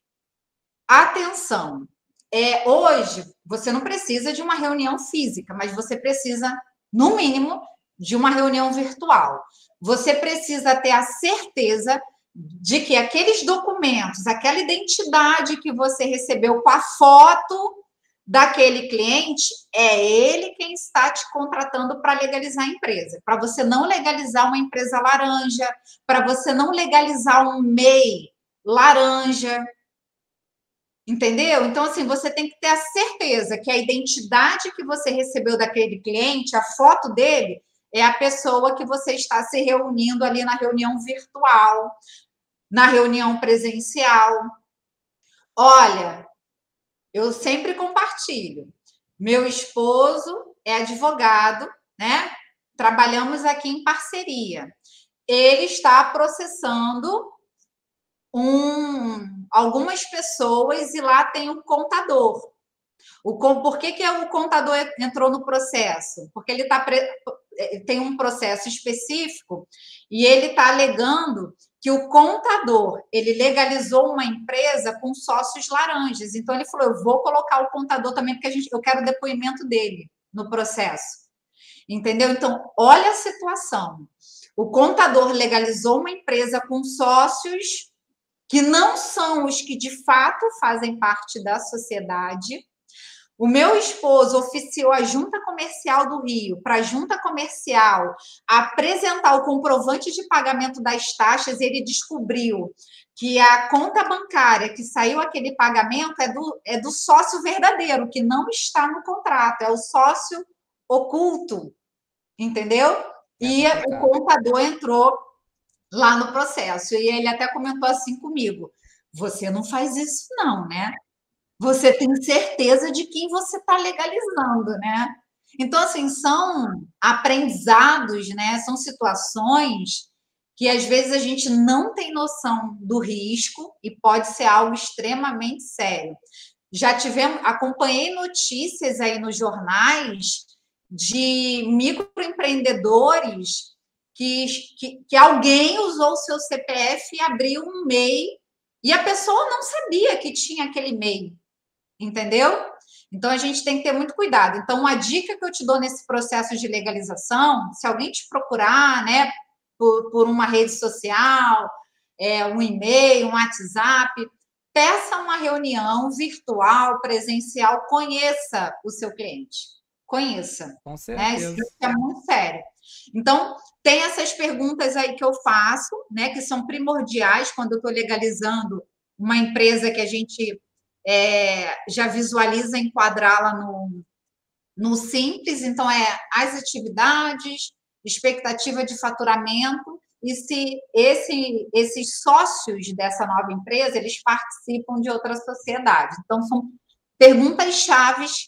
Atenção, é, hoje você não precisa de uma reunião física, mas você precisa, no mínimo, de uma reunião virtual. Você precisa ter a certeza de que aqueles documentos, aquela identidade que você recebeu com a foto daquele cliente, é ele quem está te contratando para legalizar a empresa. Para você não legalizar uma empresa laranja, para você não legalizar um M E I laranja. Entendeu? Então, assim, você tem que ter a certeza que a identidade que você recebeu daquele cliente, a foto dele, é a pessoa que você está se reunindo ali na reunião virtual, na reunião presencial. Olha, eu sempre compartilho. Meu esposo é advogado, né? Trabalhamos aqui em parceria. Ele está processando um, algumas pessoas e lá tem um contador. O, por que, que o contador entrou no processo? Porque ele tá, tem um processo específico e ele está alegando que o contador, ele legalizou uma empresa com sócios laranjas. Então, ele falou, eu vou colocar o contador também, porque a gente, eu quero o depoimento dele no processo. Entendeu? Então, olha a situação. O contador legalizou uma empresa com sócios que não são os que, de fato, fazem parte da sociedade. O meu esposo oficiou a Junta Comercial do Rio para a Junta Comercial apresentar o comprovante de pagamento das taxas e ele descobriu que a conta bancária que saiu aquele pagamento é do, é do sócio verdadeiro, que não está no contrato, é o sócio oculto, entendeu? E é o contador entrou lá no processo. E ele até comentou assim comigo, você não faz isso não, né? Você tem certeza de quem você está legalizando, né? Então, assim, são aprendizados, né? São situações que, às vezes, a gente não tem noção do risco e pode ser algo extremamente sério. Já tivemos, acompanhei notícias aí nos jornais de microempreendedores que, que, que alguém usou o seu C P F e abriu um M E I e a pessoa não sabia que tinha aquele M E I. Entendeu? Então, a gente tem que ter muito cuidado. Então, uma dica que eu te dou nesse processo de legalização, se alguém te procurar, né, por, por uma rede social, é, um e-mail, um WhatsApp, peça uma reunião virtual, presencial, conheça o seu cliente. Conheça. Com certeza. Né? Isso é muito sério. Então, tem essas perguntas aí que eu faço, né, que são primordiais quando eu estou legalizando uma empresa que a gente... É, já visualiza enquadrá-la no, no simples, então é as atividades, expectativa de faturamento e se esse, esses sócios dessa nova empresa, eles participam de outra sociedade. Então, são perguntas chaves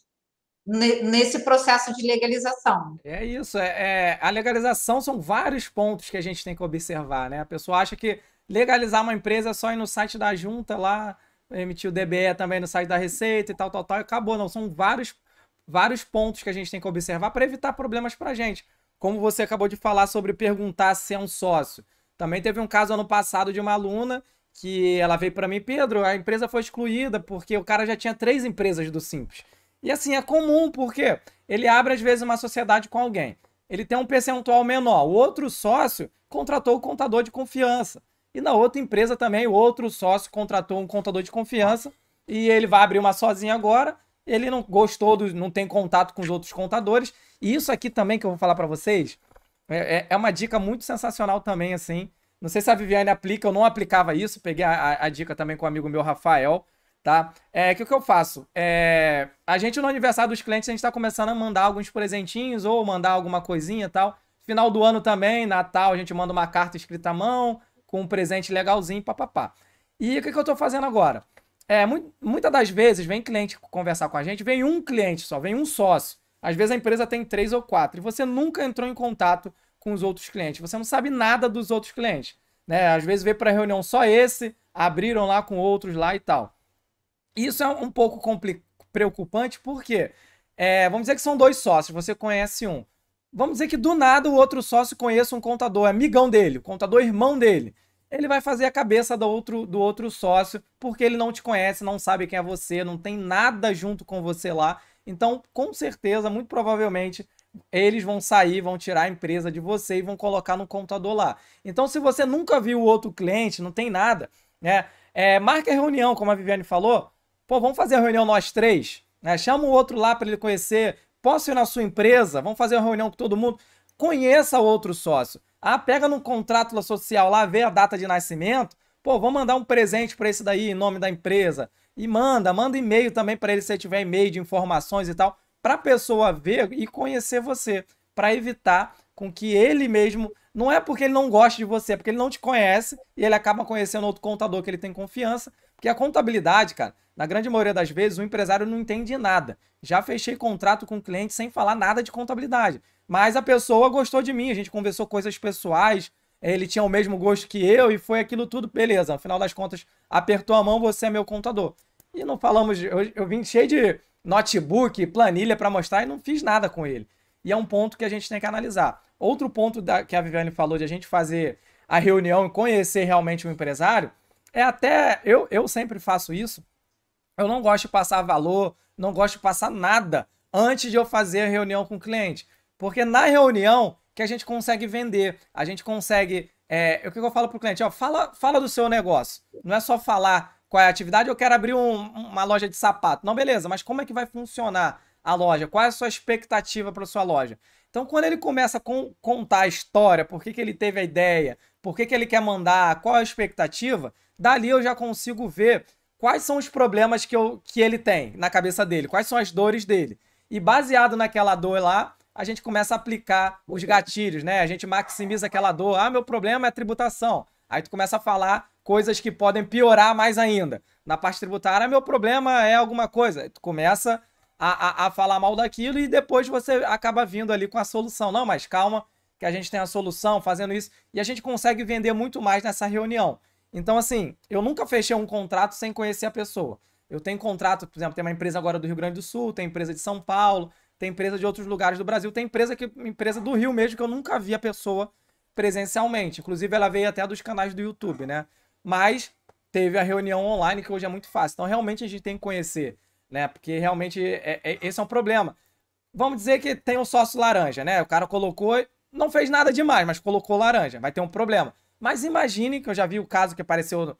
nesse processo de legalização. É isso, é, é, a legalização são vários pontos que a gente tem que observar, né? A pessoa acha que legalizar uma empresa é só ir no site da junta lá, emitir o D B E também no site da Receita e tal, tal, tal, e acabou. Não, são vários, vários pontos que a gente tem que observar para evitar problemas para a gente. Como você acabou de falar sobre perguntar se é um sócio. Também teve um caso ano passado de uma aluna que ela veio para mim, Pedro, a empresa foi excluída porque o cara já tinha três empresas do Simples. E assim, é comum, porque ele abre às vezes uma sociedade com alguém. Ele tem um percentual menor. O outro sócio contratou o contador de confiança. E na outra empresa também, o outro sócio contratou um contador de confiança e ele vai abrir uma sozinha agora. Ele não gostou, do, não tem contato com os outros contadores. E isso aqui também que eu vou falar para vocês é, é uma dica muito sensacional também, assim. Não sei se a Viviane aplica, eu não aplicava isso. Peguei a, a, a dica também com o amigo meu, Rafael. Tá? É, que o que eu faço? É, a gente no aniversário dos clientes, a gente tá começando a mandar alguns presentinhos ou mandar alguma coisinha e tal. Final do ano também, Natal, a gente manda uma carta escrita à mão, com um presente legalzinho, papapá. E o que, que eu tô fazendo agora? É, mu muitas das vezes vem cliente conversar com a gente, vem um cliente só, vem um sócio. Às vezes a empresa tem três ou quatro e você nunca entrou em contato com os outros clientes. Você não sabe nada dos outros clientes, né? Às vezes veio para reunião só esse, abriram lá com outros lá e tal. Isso é um pouco preocupante porque, é, vamos dizer que são dois sócios, você conhece um. Vamos dizer que do nada o outro sócio conheça um contador, amigão dele, contador irmão dele. Ele vai fazer a cabeça do outro, do outro sócio porque ele não te conhece, não sabe quem é você, não tem nada junto com você lá. Então, com certeza, muito provavelmente, eles vão sair, vão tirar a empresa de você e vão colocar no contador lá. Então, se você nunca viu o outro cliente, não tem nada, né? É, marque a reunião, como a Viviane falou. Pô, vamos fazer a reunião nós três, né? Chama o outro lá para ele conhecer. Posso ir na sua empresa? Vamos fazer uma reunião com todo mundo. Conheça o outro sócio. Ah, pega no contrato social lá, vê a data de nascimento. Pô, vamos mandar um presente para esse daí em nome da empresa. E manda, manda e-mail também para ele se tiver e-mail de informações e tal, para a pessoa ver e conhecer você, para evitar com que ele mesmo, não é porque ele não gosta de você, é porque ele não te conhece e ele acaba conhecendo outro contador que ele tem confiança, porque a contabilidade, cara, na grande maioria das vezes, o empresário não entende nada. Já fechei contrato com o cliente sem falar nada de contabilidade. Mas a pessoa gostou de mim, a gente conversou coisas pessoais, ele tinha o mesmo gosto que eu e foi aquilo tudo, beleza. No final das contas, apertou a mão, você é meu contador. E não falamos, eu, eu vim cheio de notebook, planilha para mostrar e não fiz nada com ele. E é um ponto que a gente tem que analisar. Outro ponto da, que a Viviane falou de a gente fazer a reunião e conhecer realmente o empresário, é até, eu, eu sempre faço isso, eu não gosto de passar valor, não gosto de passar nada antes de eu fazer a reunião com o cliente. Porque na reunião que a gente consegue vender, a gente consegue... É, o que eu falo para o cliente? Ó, fala, fala do seu negócio. Não é só falar qual é a atividade, eu quero abrir um, uma loja de sapato. Não, beleza, mas como é que vai funcionar a loja? Qual é a sua expectativa para a sua loja? Então, quando ele começa a con contar a história, por que, que ele teve a ideia, por que, que ele quer mandar, qual é a expectativa, dali eu já consigo ver quais são os problemas que, eu, que ele tem na cabeça dele, quais são as dores dele. E baseado naquela dor lá, a gente começa a aplicar os gatilhos, né? A gente maximiza aquela dor. Ah, meu problema é tributação. Aí tu começa a falar coisas que podem piorar mais ainda. Na parte tributária, meu problema é alguma coisa. Aí tu começa a, a, a falar mal daquilo e depois você acaba vindo ali com a solução. Não, mas calma, que a gente tem a solução fazendo isso. E a gente consegue vender muito mais nessa reunião. Então, assim, eu nunca fechei um contrato sem conhecer a pessoa. Eu tenho contrato, por exemplo, tem uma empresa agora do Rio Grande do Sul, tem empresa de São Paulo, tem empresa de outros lugares do Brasil, tem empresa, que, empresa do Rio mesmo que eu nunca vi a pessoa presencialmente. Inclusive, ela veio até dos canais do YouTube, né? Mas teve a reunião online, que hoje é muito fácil. Então, realmente, a gente tem que conhecer, né? Porque, realmente, é, é, esse é um problema. Vamos dizer que tem um sócio laranja, né? O cara colocou, não fez nada demais, mas colocou laranja. Vai ter um problema. Mas imagine, que eu já vi o caso que apareceu...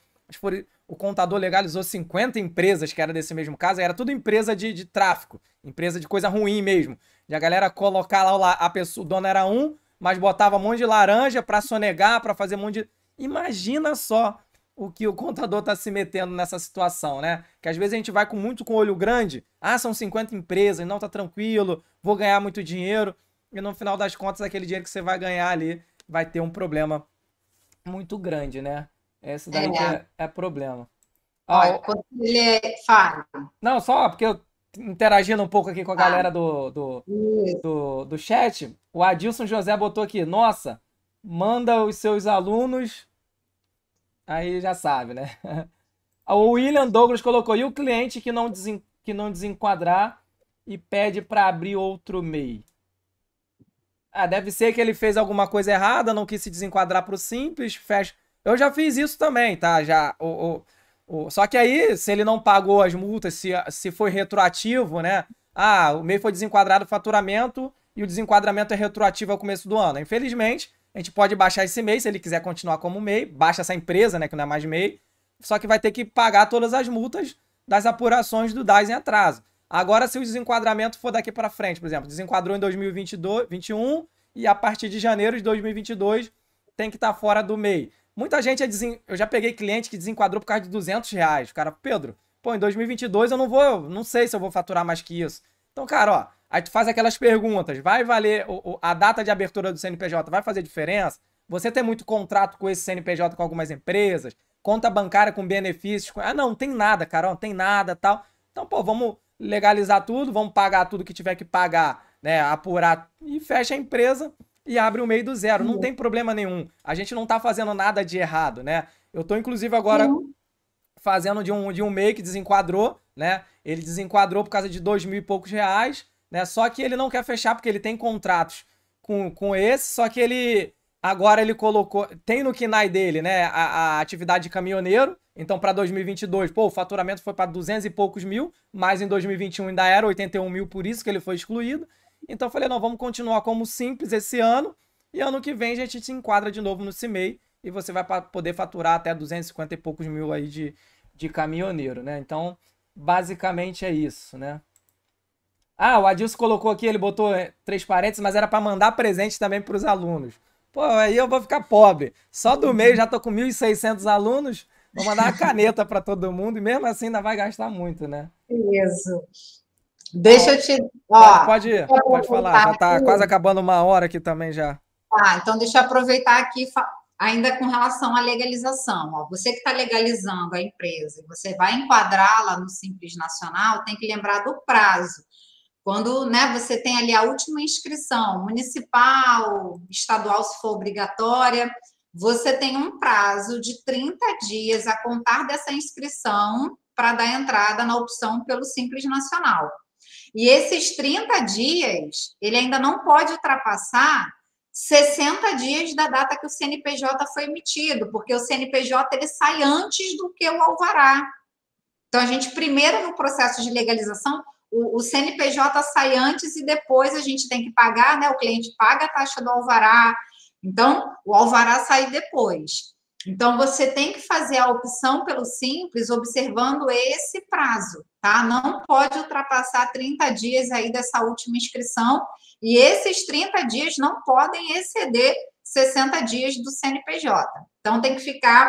O contador legalizou cinquenta empresas que era desse mesmo caso, era tudo empresa de, de tráfico, empresa de coisa ruim mesmo. E a galera colocar lá, a pessoa, o dono era um, mas botava um monte de laranja para sonegar, para fazer um monte de... Imagina só o que o contador tá se metendo nessa situação, né? Que às vezes a gente vai com muito com o olho grande, ah, são cinquenta empresas, não, tá tranquilo, vou ganhar muito dinheiro, e no final das contas aquele dinheiro que você vai ganhar ali vai ter um problema muito grande, né? Esse daí que É, é, é problema. Ah, olha, o- quando ele é, fala, não, só porque eu interagindo um pouco aqui com a fala, galera do, do, isso, do, do chat, o Adilson José botou aqui, nossa, manda os seus alunos, aí já sabe, né? O William Douglas colocou, e o cliente que não, desen, que não desenquadrar e pede para abrir outro M E I? Ah, deve ser que ele fez alguma coisa errada, não quis se desenquadrar pro simples, fecha. Eu já fiz isso também, tá? Já. O, o, o... Só que aí, se ele não pagou as multas, se, se foi retroativo, né? Ah, o M E I foi desenquadrado do faturamento e o desenquadramento é retroativo ao começo do ano. Infelizmente, a gente pode baixar esse M E I, se ele quiser continuar como M E I, baixa essa empresa, né? Que não é mais M E I, só que vai ter que pagar todas as multas das apurações do D A S em atraso. Agora, se o desenquadramento for daqui para frente, por exemplo, desenquadrou em dois mil e vinte e dois, vinte e um e a partir de janeiro de dois mil e vinte e dois tem que estar tá fora do M E I. Muita gente é desen... Eu já peguei cliente que desenquadrou por causa de duzentos reais. O cara, Pedro, pô, em dois mil e vinte e dois eu não vou, não sei se eu vou faturar mais que isso. Então, cara, ó, aí tu faz aquelas perguntas, vai valer o, o, a data de abertura do C N P J, vai fazer diferença? Você tem muito contrato com esse C N P J com algumas empresas? Conta bancária com benefícios? Ah, não, não tem nada, cara, não tem nada, tal. Então, pô, vamos legalizar tudo, vamos pagar tudo que tiver que pagar, né, apurar e fecha a empresa e abre o M E I do zero. Não tem problema nenhum. A gente não tá fazendo nada de errado, né? Eu tô, inclusive, agora sim, fazendo de um, de um M E I que desenquadrou, né? Ele desenquadrou por causa de dois mil e poucos reais, né? Só que ele não quer fechar porque ele tem contratos com, com esse, só que ele agora ele colocou, tem no K N A I dele, né? A, a atividade de caminhoneiro. Então, para dois mil e vinte e dois, pô, o faturamento foi para duzentos e poucos mil, mas em dois mil e vinte e um ainda era oitenta e um mil, por isso que ele foi excluído. Então, eu falei, não, vamos continuar como simples esse ano, e ano que vem a gente se enquadra de novo no C M E I, e você vai poder faturar até duzentos e cinquenta e poucos mil aí de, de caminhoneiro, né? Então, basicamente é isso, né? Ah, o Adilson colocou aqui, ele botou é, três parênteses, mas era para mandar presente também para os alunos. Pô, aí eu vou ficar pobre. Só do mês já tô com mil e seiscentos alunos, vou mandar uma caneta para todo mundo e mesmo assim ainda vai gastar muito, né? isso. Deixa Bom, eu te, pode, ó, pode ir, deixa eu pode falar. aproveitar Já tá quase aqui. acabando uma hora aqui também já. Tá, então deixa eu aproveitar aqui ainda com relação à legalização. Ó, você que está legalizando a empresa, você vai enquadrá-la no Simples Nacional, tem que lembrar do prazo. Quando, né, você tem ali a última inscrição, municipal, estadual, se for obrigatória, você tem um prazo de trinta dias a contar dessa inscrição para dar entrada na opção pelo Simples Nacional. E esses trinta dias, ele ainda não pode ultrapassar sessenta dias da data que o C N P J foi emitido, porque o C N P J ele sai antes do que o alvará. Então, a gente, primeiro, no processo de legalização, o, o C N P J sai antes e depois a gente tem que pagar, né? O cliente paga a taxa do alvará. Então, o alvará sai depois. Então, você tem que fazer a opção pelo Simples observando esse prazo, tá? Não pode ultrapassar trinta dias aí dessa última inscrição e esses trinta dias não podem exceder sessenta dias do C N P J. Então, tem que ficar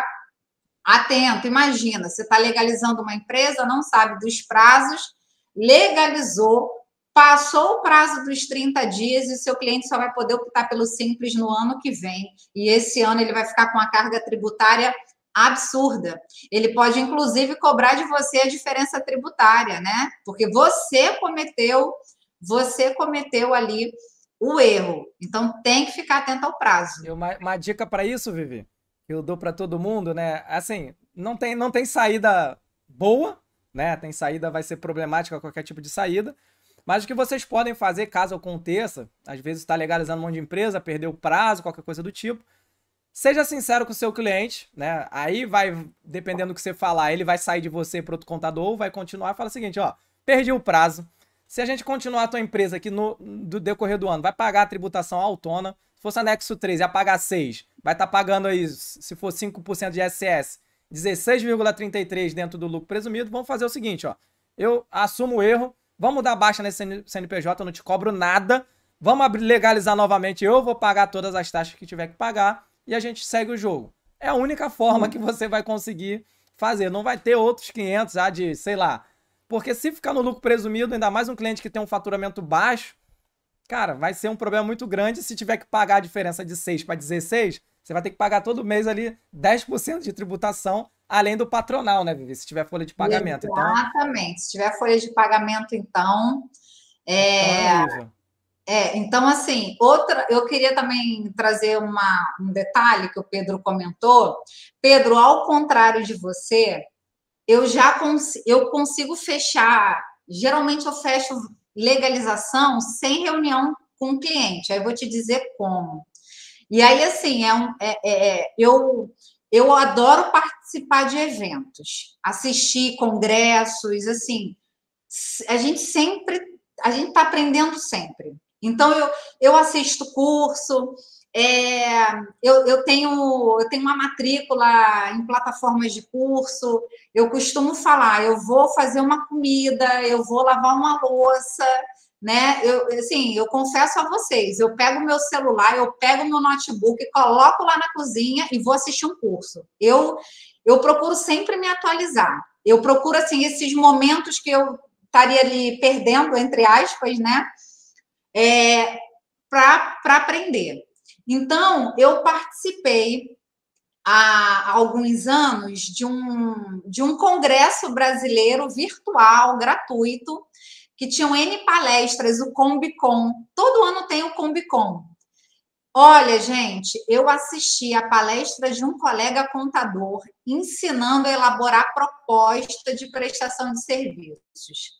atento. Imagina, você está legalizando uma empresa, não sabe dos prazos, legalizou, passou o prazo dos trinta dias e o seu cliente só vai poder optar pelo Simples no ano que vem. E esse ano ele vai ficar com uma carga tributária absurda. Ele pode, inclusive, cobrar de você a diferença tributária, né? Porque você cometeu, você cometeu ali o erro. Então, tem que ficar atento ao prazo. E uma, uma dica para isso, Vivi, que eu dou para todo mundo, né? Assim, não tem, não tem saída boa, né? Tem saída, vai ser problemática qualquer tipo de saída. Mas o que vocês podem fazer caso aconteça, às vezes está legalizando um monte de empresa, perdeu o prazo, qualquer coisa do tipo. Seja sincero com o seu cliente, né? Aí vai, dependendo do que você falar, ele vai sair de você para outro contador ou vai continuar e fala o seguinte, ó, perdi o prazo. Se a gente continuar a tua empresa aqui no do decorrer do ano, vai pagar a tributação autônoma. Se fosse anexo três, ia pagar seis. Vai estar tá pagando aí, se for cinco por cento de I S S, dezesseis vírgula trinta e três dentro do lucro presumido. Vamos fazer o seguinte, ó. Eu assumo o erro, vamos dar baixa nesse C N P J, eu não te cobro nada. Vamos legalizar novamente, eu vou pagar todas as taxas que tiver que pagar e a gente segue o jogo. É a única forma que você vai conseguir fazer. Não vai ter outros quinhentos já de, sei lá. Porque se ficar no lucro presumido, ainda mais um cliente que tem um faturamento baixo, cara, vai ser um problema muito grande se tiver que pagar a diferença de seis para dezesseis. você vai ter que pagar todo mês ali dez por cento de tributação, além do patronal, né, Vivi? Se tiver folha de pagamento. Exatamente. Então, se tiver folha de pagamento, então. Então é É, horrível. é, então, assim, outra, eu queria também trazer uma, um detalhe que o Pedro comentou. Pedro, ao contrário de você, eu já cons eu consigo fechar. Geralmente eu fecho legalização sem reunião com o cliente. Aí eu vou te dizer como. E aí, assim, é um, é, é, eu, eu adoro participar de eventos, assistir congressos, assim, a gente sempre, a gente está aprendendo sempre. Então, eu, eu assisto curso, é, eu, eu, tenho, eu tenho uma matrícula em plataformas de curso, eu costumo falar, eu vou fazer uma comida, eu vou lavar uma louça, né? Eu, assim, eu confesso a vocês, eu pego meu celular, eu pego meu notebook, coloco lá na cozinha e vou assistir um curso. Eu, eu procuro sempre me atualizar. Eu procuro, assim, esses momentos que eu estaria ali perdendo, entre aspas, né? É, para aprender. Então, eu participei há alguns anos de um, de um congresso brasileiro virtual, gratuito, que tinham N palestras, o Combicon. Todo ano tem o Combicon. Olha, gente, eu assisti a palestra de um colega contador ensinando a elaborar proposta de prestação de serviços.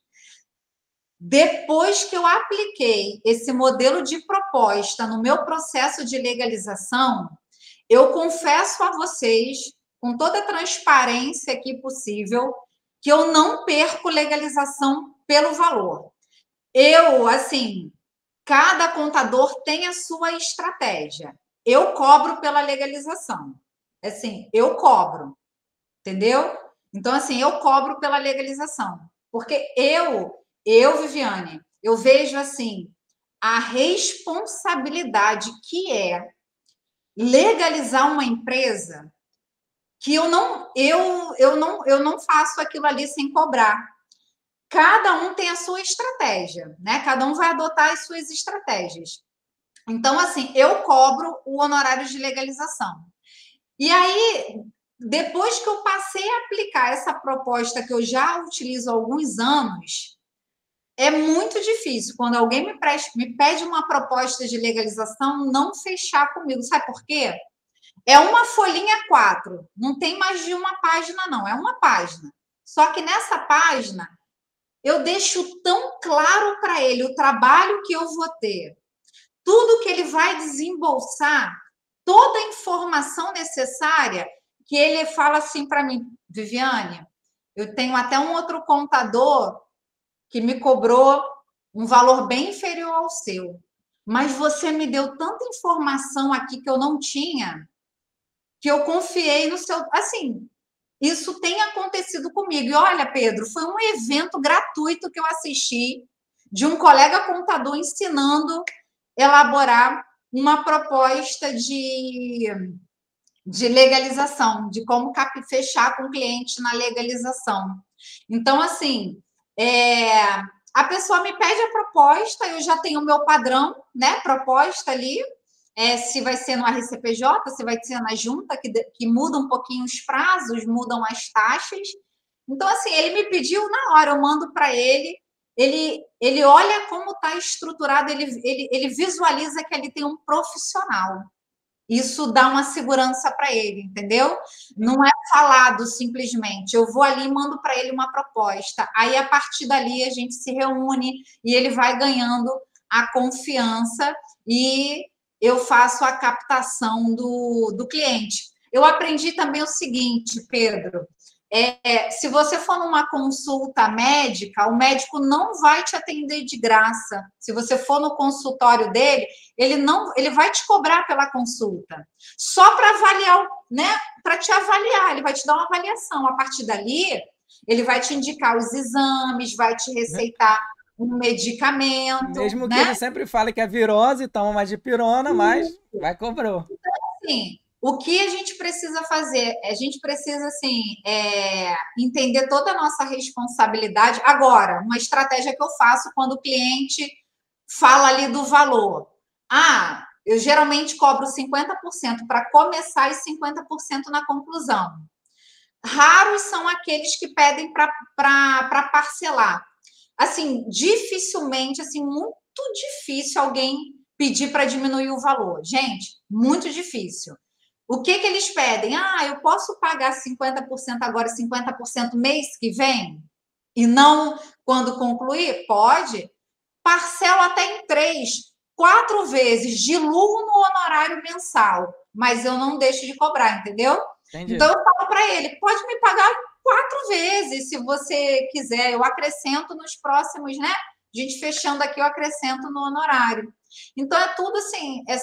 Depois que eu apliquei esse modelo de proposta no meu processo de legalização, eu confesso a vocês, com toda a transparência aqui possível, que eu não perco legalização pelo valor. Eu, assim, cada contador tem a sua estratégia. Eu cobro pela legalização. Assim, eu cobro, entendeu? Então, assim, eu cobro pela legalização. Porque eu, eu, Viviane, eu vejo, assim, a responsabilidade que é legalizar uma empresa que eu não, eu, eu não, eu não faço aquilo ali sem cobrar. Cada um tem a sua estratégia, né? Cada um vai adotar as suas estratégias. Então, assim, eu cobro o honorário de legalização. E aí, depois que eu passei a aplicar essa proposta que eu já utilizo há alguns anos, é muito difícil quando alguém me, presta, me pede uma proposta de legalização não fechar comigo. Sabe por quê? É uma folhinha quatro, não tem mais de uma página, não, é uma página. Só que nessa página, eu deixo tão claro para ele o trabalho que eu vou ter, tudo que ele vai desembolsar, toda a informação necessária, que ele fala assim para mim, Viviane, eu tenho até um outro contador que me cobrou um valor bem inferior ao seu, mas você me deu tanta informação aqui que eu não tinha, que eu confiei no seu... Assim, isso tem acontecido comigo. E olha, Pedro, foi um evento gratuito que eu assisti de um colega contador ensinando a elaborar uma proposta de, de legalização, de como fechar com o cliente na legalização. Então, assim, é, a pessoa me pede a proposta, eu já tenho o meu padrão, né? Proposta ali, é, se vai ser no R C P J, se vai ser na junta, que, que muda um pouquinho os prazos, mudam as taxas. Então, assim, ele me pediu na hora, eu mando para ele, ele, ele olha como está estruturado, ele, ele, ele visualiza que ali tem um profissional. Isso dá uma segurança para ele, entendeu? Não é falado simplesmente. Eu vou ali e mando para ele uma proposta. Aí, a partir dali, a gente se reúne e ele vai ganhando a confiança e eu faço a captação do, do cliente. Eu aprendi também o seguinte, Pedro, é, se você for numa consulta médica, o médico não vai te atender de graça. Se você for no consultório dele, ele não, ele vai te cobrar pela consulta, só para avaliar, né? Para te avaliar, ele vai te dar uma avaliação. A partir dali, ele vai te indicar os exames, vai te receitar um medicamento. Mesmo né? que ele sempre fale que é virose, toma mais de pirona, mas vai cobrou. Então, assim, o que a gente precisa fazer? A gente precisa, assim, é, entender toda a nossa responsabilidade. Agora, uma estratégia que eu faço quando o cliente fala ali do valor. Ah, Eu geralmente cobro cinquenta por cento para começar e cinquenta por cento na conclusão. Raros são aqueles que pedem para parcelar. Assim, dificilmente, assim, muito difícil alguém pedir para diminuir o valor. Gente, muito difícil. O que, que eles pedem? Ah, eu posso pagar cinquenta por cento agora e cinquenta por cento mês que vem? E não quando concluir? Pode. Parcelo até em três, quatro vezes, diluo no honorário mensal, mas eu não deixo de cobrar, entendeu? Entendi. Então, eu falo para ele, pode me pagar quatro vezes, se você quiser. Eu acrescento nos próximos, né? A gente fechando aqui, eu acrescento no honorário. Então, é tudo assim. É,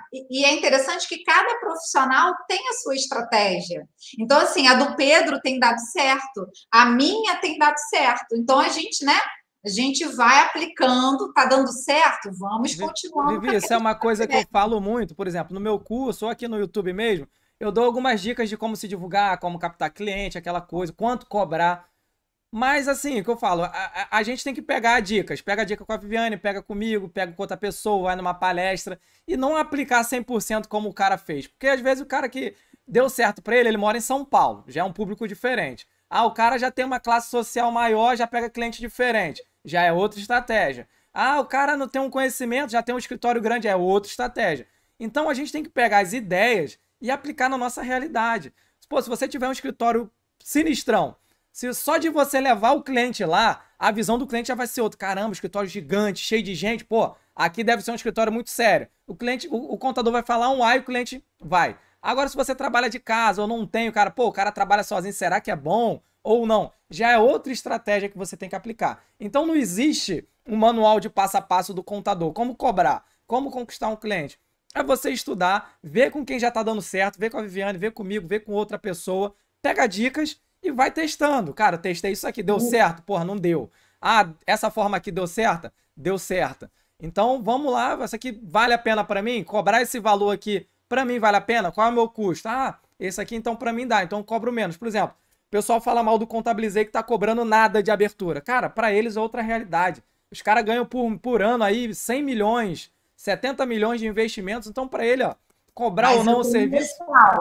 e é interessante que cada profissional tem a sua estratégia. Então, assim, a do Pedro tem dado certo, a minha tem dado certo. Então, a gente, né? A gente vai aplicando, tá dando certo, vamos continuando. Vivi, isso é uma coisa que eu falo muito, por exemplo, no meu curso, ou aqui no YouTube mesmo, eu dou algumas dicas de como se divulgar, como captar cliente, aquela coisa, quanto cobrar. Mas assim, o que eu falo, a, a, a gente tem que pegar dicas. Pega a dica com a Viviane, pega comigo, pega com outra pessoa, vai numa palestra e não aplicar cem por cento como o cara fez. Porque às vezes o cara que deu certo pra ele, ele mora em São Paulo, já é um público diferente. Ah, o cara já tem uma classe social maior, já pega cliente diferente, já é outra estratégia. Ah, o cara não tem um conhecimento, já tem um escritório grande, é outra estratégia. Então a gente tem que pegar as ideias e aplicar na nossa realidade. Pô, se você tiver um escritório sinistrão, se só de você levar o cliente lá, a visão do cliente já vai ser outra. Caramba, escritório gigante, cheio de gente, pô, aqui deve ser um escritório muito sério. O cliente, o, o contador vai falar um A e o cliente vai. Agora, se você trabalha de casa ou não tem, o cara, pô, o cara trabalha sozinho, será que é bom ou não? Já é outra estratégia que você tem que aplicar. Então não existe um manual de passo a passo do contador. Como cobrar? Como conquistar um cliente? É você estudar, ver com quem já tá dando certo, ver com a Viviane, ver comigo, ver com outra pessoa, pega dicas e vai testando. Cara, eu testei isso aqui, deu certo? Porra, não deu. Ah, essa forma aqui deu certa? Deu certa. Então, vamos lá, isso aqui vale a pena para mim? Cobrar esse valor aqui, para mim vale a pena? Qual é o meu custo? Ah, esse aqui então para mim dá, então eu cobro menos. Por exemplo, o pessoal fala mal do Contabilizei que tá cobrando nada de abertura. Cara, para eles é outra realidade. Os caras ganham por, por ano aí cem milhões, setenta milhões de investimentos, então para ele, ó, cobrar Mas ou não o serviço...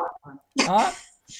Ah?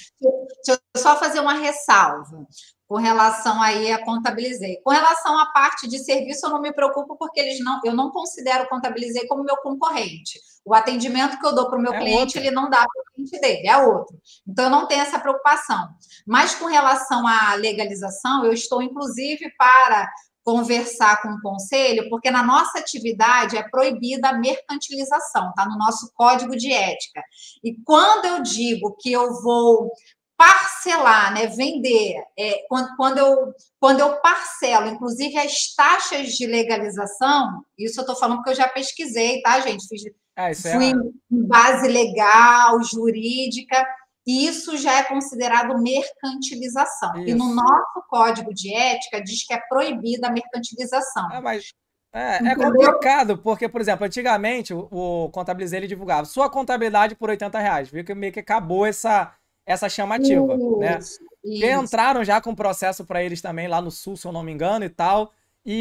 Deixa eu só fazer uma ressalva com relação aí a Contabilizei. Com relação à parte de serviço, eu não me preocupo porque eles não, eu não considero o Contabilizei como meu concorrente. O atendimento que eu dou para o meu é cliente, outro. Ele não dá para o cliente dele, é outro. Então, eu não tenho essa preocupação. Mas com relação à legalização, eu estou, inclusive, para conversar com o conselho, porque na nossa atividade é proibida a mercantilização, tá no nosso código de ética. E quando eu digo que eu vou parcelar, né, vender, é, quando, quando, eu, quando eu parcelo, inclusive as taxas de legalização, isso eu estou falando porque eu já pesquisei, tá, gente? Fiz, ah, fui é... em base legal, jurídica, e isso já é considerado mercantilização. Isso. E no nosso código de ética diz que é proibida a mercantilização. Ah, mas é, é complicado, porque, por exemplo, antigamente o, o Contabilizei ele divulgava sua contabilidade por oitenta reais. Viu que meio que acabou essa, essa chamativa, isso, né? Isso. Porque entraram já com processo para eles também lá no Sul, se eu não me engano, e tal.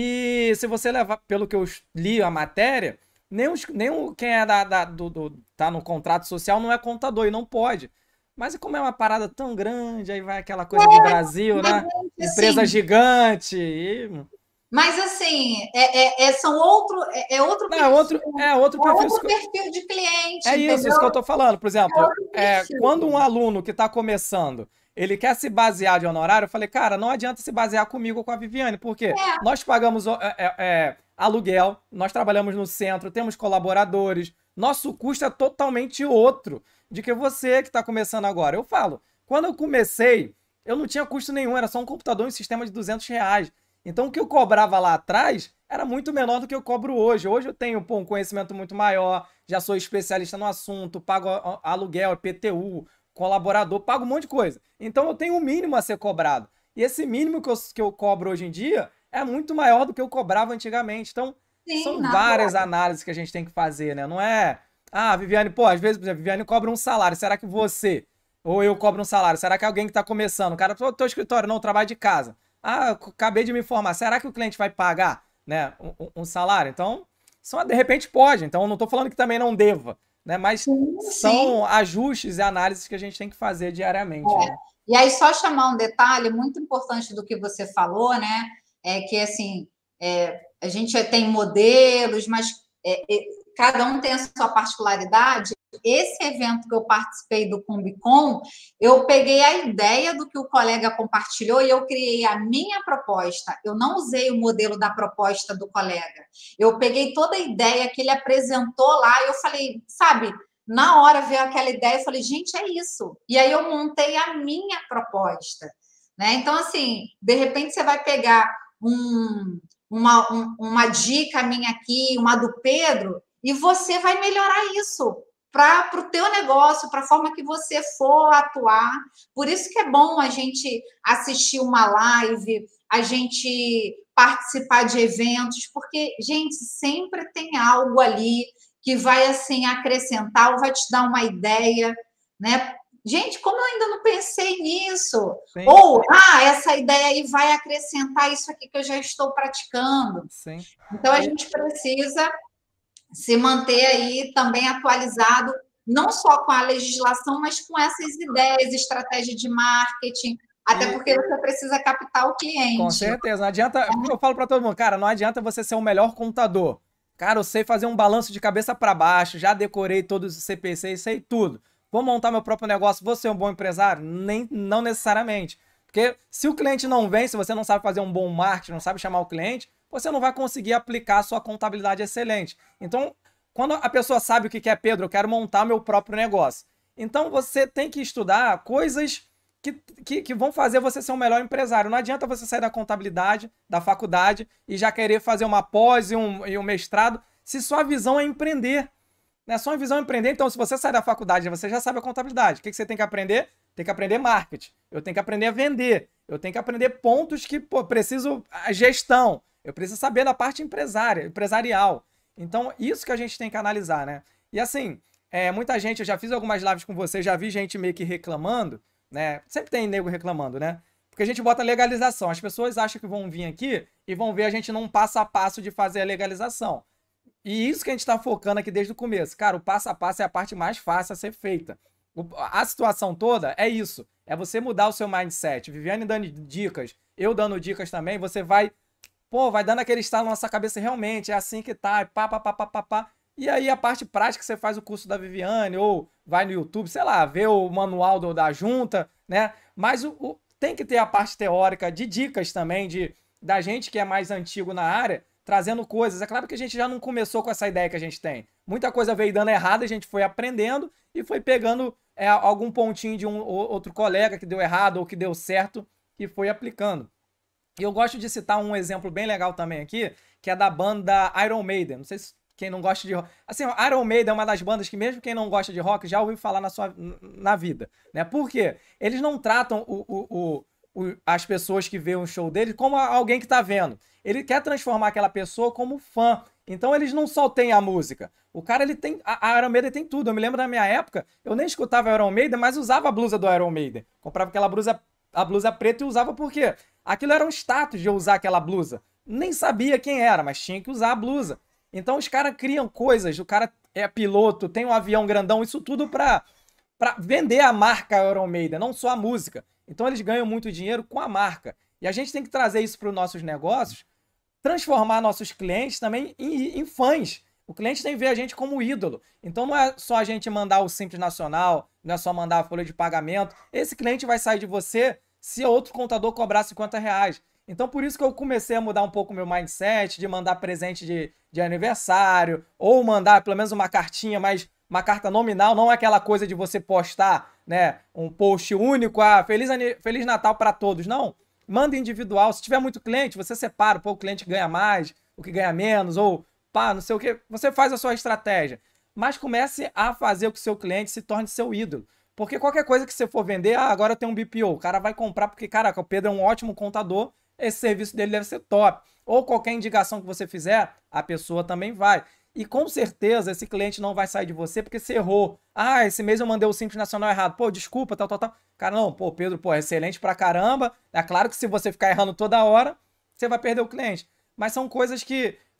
E se você levar, pelo que eu li a matéria, nem, os, nem o, quem é da, da, do, do, tá no contrato social não é contador e não pode. Mas como é uma parada tão grande, aí vai aquela coisa é, do Brasil, né? Assim, empresa gigante. E... Mas assim, é, é, é são outro, é, é outro Não, perfil. Outro, é outro perfil, é outro perfil de cliente. É entendeu? isso, isso que eu tô falando. Por exemplo, é, quando um aluno que está começando, ele quer se basear de honorário, eu falei, cara, não adianta se basear comigo ou com a Viviane, porque é. nós pagamos é, é, aluguel, nós trabalhamos no centro, temos colaboradores, nosso custo é totalmente outro de que você que está começando agora. Eu falo, quando eu comecei, eu não tinha custo nenhum, era só um computador e um sistema de duzentos reais. Então o que eu cobrava lá atrás era muito menor do que eu cobro hoje. Hoje eu tenho pô, um conhecimento muito maior, já sou especialista no assunto, pago aluguel, P T U, colaborador, pago um monte de coisa. Então eu tenho um mínimo a ser cobrado. E esse mínimo que eu, que eu cobro hoje em dia é muito maior do que eu cobrava antigamente. Então Sim, são várias verdade. análises que a gente tem que fazer, né? Não é... Ah, Viviane, pô, às vezes, por exemplo, Viviane cobra um salário. Será que você, ou eu cobro um salário? Será que alguém que está começando? O cara, tô, teu escritório, não, trabalho de casa. Ah, acabei de me informar. Será que o cliente vai pagar, né, um, um salário? Então, São, de repente pode, então não estou falando que também não deva, né? Mas Sim, são sim. ajustes e análises que a gente tem que fazer diariamente, É. né? E aí, só chamar um detalhe muito importante do que você falou, né? É que, assim, é, a gente tem modelos, mas é, é, cada um tem a sua particularidade. Esse evento que eu participei do Combicon, eu peguei a ideia do que o colega compartilhou e eu criei a minha proposta. Eu não usei o modelo da proposta do colega. Eu peguei toda a ideia que ele apresentou lá e eu falei, sabe, na hora veio aquela ideia, eu falei, gente, é isso. E aí eu montei a minha proposta. Né? Então, assim, de repente você vai pegar um, uma, um, uma dica minha aqui, uma do Pedro, e você vai melhorar isso para o teu negócio, para a forma que você for atuar. Por isso que é bom a gente assistir uma live, a gente participar de eventos, porque, gente, sempre tem algo ali que vai, assim, acrescentar ou vai te dar uma ideia, né? Gente, como eu ainda não pensei nisso? Sim. Ou, ah, essa ideia aí vai acrescentar isso aqui que eu já estou praticando. Sim. Então, a gente precisa se manter aí também atualizado, não só com a legislação, mas com essas ideias, estratégia de marketing, até E... porque você precisa captar o cliente. Com certeza. Não adianta, eu falo para todo mundo, cara, não adianta você ser o melhor contador. Cara, eu sei fazer um balanço de cabeça para baixo, já decorei todos os C P Cs, sei tudo. Vou montar meu próprio negócio, vou ser um bom empresário? Nem, não necessariamente. Porque se o cliente não vem, se você não sabe fazer um bom marketing, não sabe chamar o cliente, você não vai conseguir aplicar a sua contabilidade excelente. Então, quando a pessoa sabe o que é, Pedro, eu quero montar meu próprio negócio. Então, você tem que estudar coisas que, que, que vão fazer você ser um melhor empresário. Não adianta você sair da contabilidade, da faculdade, e já querer fazer uma pós e um, e um mestrado, se sua visão é empreender. Né? Só uma visão é empreender. Então, se você sai da faculdade, você já sabe a contabilidade. O que, que você tem que aprender? Tem que aprender marketing. Eu tenho que aprender a vender. Eu tenho que aprender pontos que, pô, preciso... A gestão. Eu preciso saber da parte empresária, empresarial. Então, isso que a gente tem que analisar, né? E assim, é, muita gente, eu já fiz algumas lives com você, já vi gente meio que reclamando, né? Sempre tem nego reclamando, né? Porque a gente bota legalização. As pessoas acham que vão vir aqui e vão ver a gente num passo a passo de fazer a legalização. E isso que a gente está focando aqui desde o começo. Cara, o passo a passo é a parte mais fácil a ser feita. O, a situação toda é isso. É você mudar o seu mindset. Viviane dando dicas, eu dando dicas também, você vai... Pô, vai dando aquele estalo na nossa cabeça, realmente, é assim que tá, pá, pá, pá, pá, pá, pá. E aí a parte prática, você faz o curso da Viviane, ou vai no YouTube, sei lá, vê o manual do, da junta, né? Mas o, o, tem que ter a parte teórica de dicas também, de, da gente que é mais antigo na área, trazendo coisas. É claro que a gente já não começou com essa ideia que a gente tem. Muita coisa veio dando errado, a gente foi aprendendo e foi pegando é, algum pontinho de um ou outro colega que deu errado ou que deu certo e foi aplicando. E eu gosto de citar um exemplo bem legal também aqui, que é da banda Iron Maiden. Não sei se quem não gosta de rock... Assim, Iron Maiden é uma das bandas que mesmo quem não gosta de rock já ouviu falar na sua na vida, né? Por quê? Eles não tratam o, o, o, o, as pessoas que veem um show deles como alguém que tá vendo. Ele quer transformar aquela pessoa como fã. Então eles não só têm a música. O cara, ele tem... A, a Iron Maiden tem tudo. Eu me lembro da minha época, eu nem escutava Iron Maiden, mas usava a blusa do Iron Maiden. Comprava aquela blusa, a blusa preta e usava por quê? Aquilo era um status de eu usar aquela blusa. Nem sabia quem era, mas tinha que usar a blusa. Então os caras criam coisas, o cara é piloto, tem um avião grandão, isso tudo pra, pra vender a marca Iron Maiden, não só a música. Então eles ganham muito dinheiro com a marca. E a gente tem que trazer isso para os nossos negócios, transformar nossos clientes também em, em fãs. O cliente tem que ver a gente como ídolo. Então não é só a gente mandar o Simples Nacional, não é só mandar a folha de pagamento. Esse cliente vai sair de você se outro contador cobrar cinquenta reais. Então, por isso que eu comecei a mudar um pouco o meu mindset, de mandar presente de, de aniversário, ou mandar pelo menos uma cartinha, mas uma carta nominal, não é aquela coisa de você postar, né, um post único, ah, Feliz, Feliz Natal para todos. Não, manda individual. Se tiver muito cliente, você separa, pô, o cliente ganha mais, o que ganha menos, ou pá, não sei o que. Você faz a sua estratégia. Mas comece a fazer com que o seu cliente se torne seu ídolo. Porque qualquer coisa que você for vender, ah, agora tem um B P O, o cara vai comprar porque, caraca, o Pedro é um ótimo contador, esse serviço dele deve ser top. Ou qualquer indicação que você fizer, a pessoa também vai. E com certeza esse cliente não vai sair de você porque você errou. Ah, esse mês eu mandei o Simples Nacional errado. Pô, desculpa, tal, tal, tal. Cara, não, pô, Pedro, pô, é excelente pra caramba. É claro que se você ficar errando toda hora, você vai perder o cliente. Mas são coisas que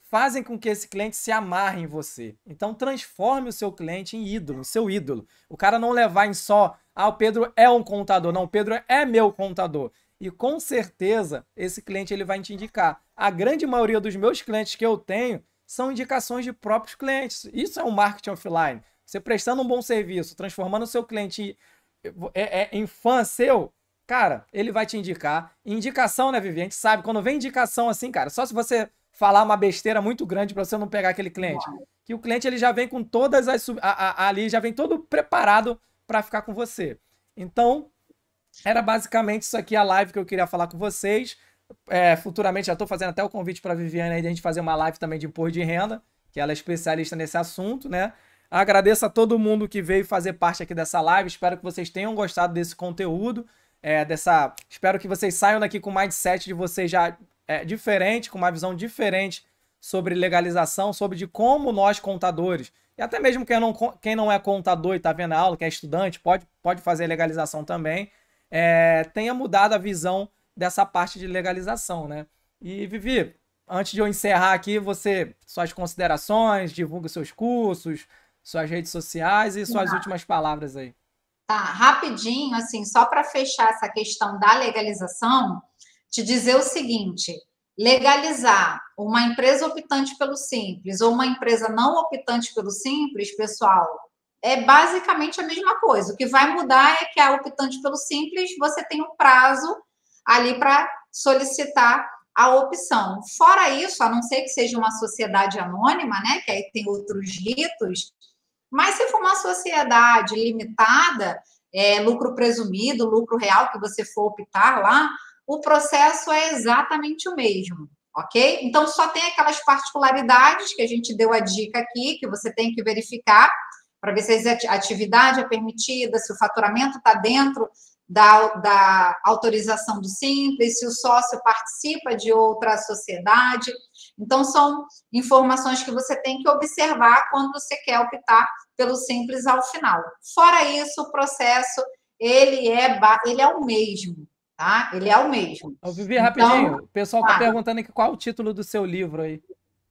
fazem com que esse cliente se amarre em você. Então, transforme o seu cliente em ídolo, seu ídolo. O cara não levar em só, ah, o Pedro é um contador. Não, o Pedro é meu contador. E com certeza, esse cliente ele vai te indicar. A grande maioria dos meus clientes que eu tenho são indicações de próprios clientes. Isso é um marketing offline. Você prestando um bom serviço, transformando o seu cliente em, é, é, em fã seu, cara, ele vai te indicar. Indicação, né, Vivi? A gente sabe, quando vem indicação assim, cara, só se você falar uma besteira muito grande para você não pegar aquele cliente. Que o cliente ele já vem com todas as... A, a, ali, já vem todo preparado para ficar com você. Então, era basicamente isso aqui a live que eu queria falar com vocês. É, futuramente já estou fazendo até o convite para a Viviane aí de a gente fazer uma live também de imposto de renda, que ela é especialista nesse assunto, né? Agradeço a todo mundo que veio fazer parte aqui dessa live. Espero que vocês tenham gostado desse conteúdo. É, dessa... Espero que vocês saiam daqui com o mindset de vocês já é, diferente, com uma visão diferente sobre legalização, sobre de como nós contadores, e até mesmo quem não, quem não é contador e está vendo a aula, que é estudante, pode, pode fazer legalização também, é, tenha mudado a visão dessa parte de legalização, né? E, Vivi, antes de eu encerrar aqui, você, suas considerações, divulga seus cursos, suas redes sociais e suas ah. últimas palavras aí. Tá, rapidinho, assim, só para fechar essa questão da legalização, te dizer o seguinte: legalizar uma empresa optante pelo Simples ou uma empresa não optante pelo Simples, pessoal, é basicamente a mesma coisa. O que vai mudar é que a optante pelo Simples, você tem um prazo ali para solicitar a opção. Fora isso, a não ser que seja uma sociedade anônima, né, que aí tem outros ritos, mas se for uma sociedade limitada, é, lucro presumido, lucro real que você for optar lá, o processo é exatamente o mesmo, ok? Então, só tem aquelas particularidades que a gente deu a dica aqui, que você tem que verificar para ver se a atividade é permitida, se o faturamento está dentro da, da autorização do Simples, se o sócio participa de outra sociedade. Então, são informações que você tem que observar quando você quer optar pelo Simples ao final. Fora isso, o processo, ele é, ele é o mesmo, tá? Ele é o mesmo. Eu Vivi, rapidinho, então, o pessoal está ah, perguntando aqui qual é o título do seu livro aí.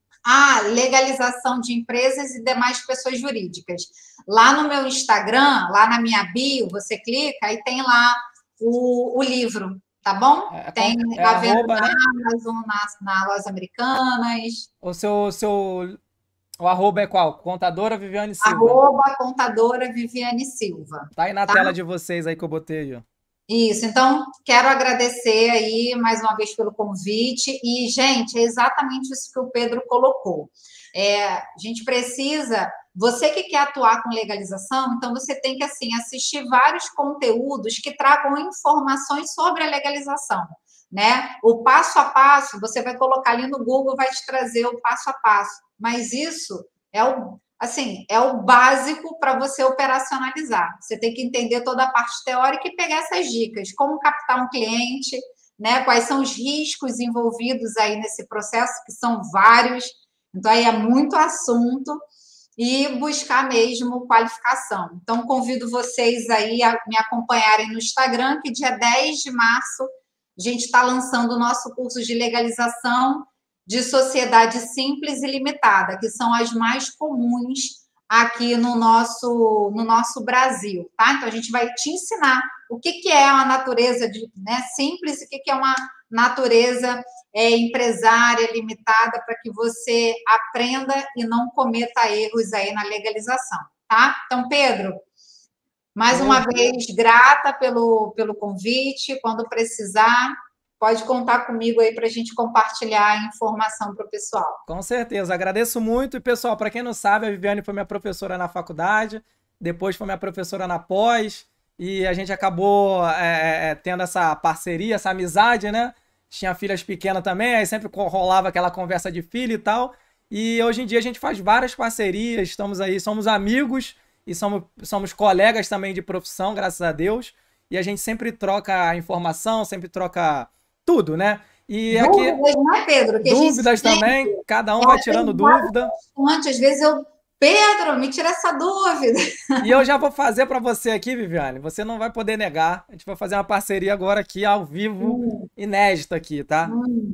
Ah, legalização de empresas e demais pessoas jurídicas. Lá no meu Instagram, lá na minha bio, você clica e tem lá o, o livro, tá bom? É, tem é a venda arroba, na né? Amazon, na, na Lojas Americanas. O seu, seu o arroba é qual? Contadora Viviane Silva. Arroba Contadora Viviane Silva. Tá aí na tá? tela de vocês aí que eu botei aí, ó. Isso, então, quero agradecer aí mais uma vez pelo convite. E, gente, é exatamente isso que o Pedro colocou. É, a gente precisa, você que quer atuar com legalização, então você tem que, assim, assistir vários conteúdos que tragam informações sobre a legalização, né? O passo a passo, você vai colocar ali no Google, vai te trazer o passo a passo. Mas isso é o... Assim, é o básico para você operacionalizar. Você tem que entender toda a parte teórica e pegar essas dicas. Como captar um cliente, né? Quais são os riscos envolvidos aí nesse processo, que são vários. Então, aí é muito assunto. E buscar mesmo qualificação. Então, convido vocês aí a me acompanharem no Instagram, que dia dez de março a gente está lançando o nosso curso de legalização de sociedade simples e limitada, que são as mais comuns aqui no nosso, no nosso Brasil, tá? Então, a gente vai te ensinar o que, que é uma natureza de, né, simples e o que, que é uma natureza é, empresária, limitada, para que você aprenda e não cometa erros aí na legalização, tá? Então, Pedro, mais uma vez, grata pelo, pelo convite, quando precisar... Pode contar comigo aí para a gente compartilhar a informação para o pessoal. Com certeza, agradeço muito. E, pessoal, para quem não sabe, a Viviane foi minha professora na faculdade, depois foi minha professora na pós, e a gente acabou é, tendo essa parceria, essa amizade, né? Tinha filhas pequenas também, aí sempre rolava aquela conversa de filho e tal. E hoje em dia a gente faz várias parcerias, estamos aí, somos amigos e somos, somos colegas também de profissão, graças a Deus. E a gente sempre troca informação, sempre troca... tudo, né? E aqui dúvidas, né, Pedro? Que dúvidas também, sempre... cada um vai tirando dúvida. Às vezes eu, Pedro, me tira essa dúvida. E eu já vou fazer para você aqui, Viviane, você não vai poder negar. A gente vai fazer uma parceria agora aqui, ao vivo, hum. inédita aqui, tá? Hum.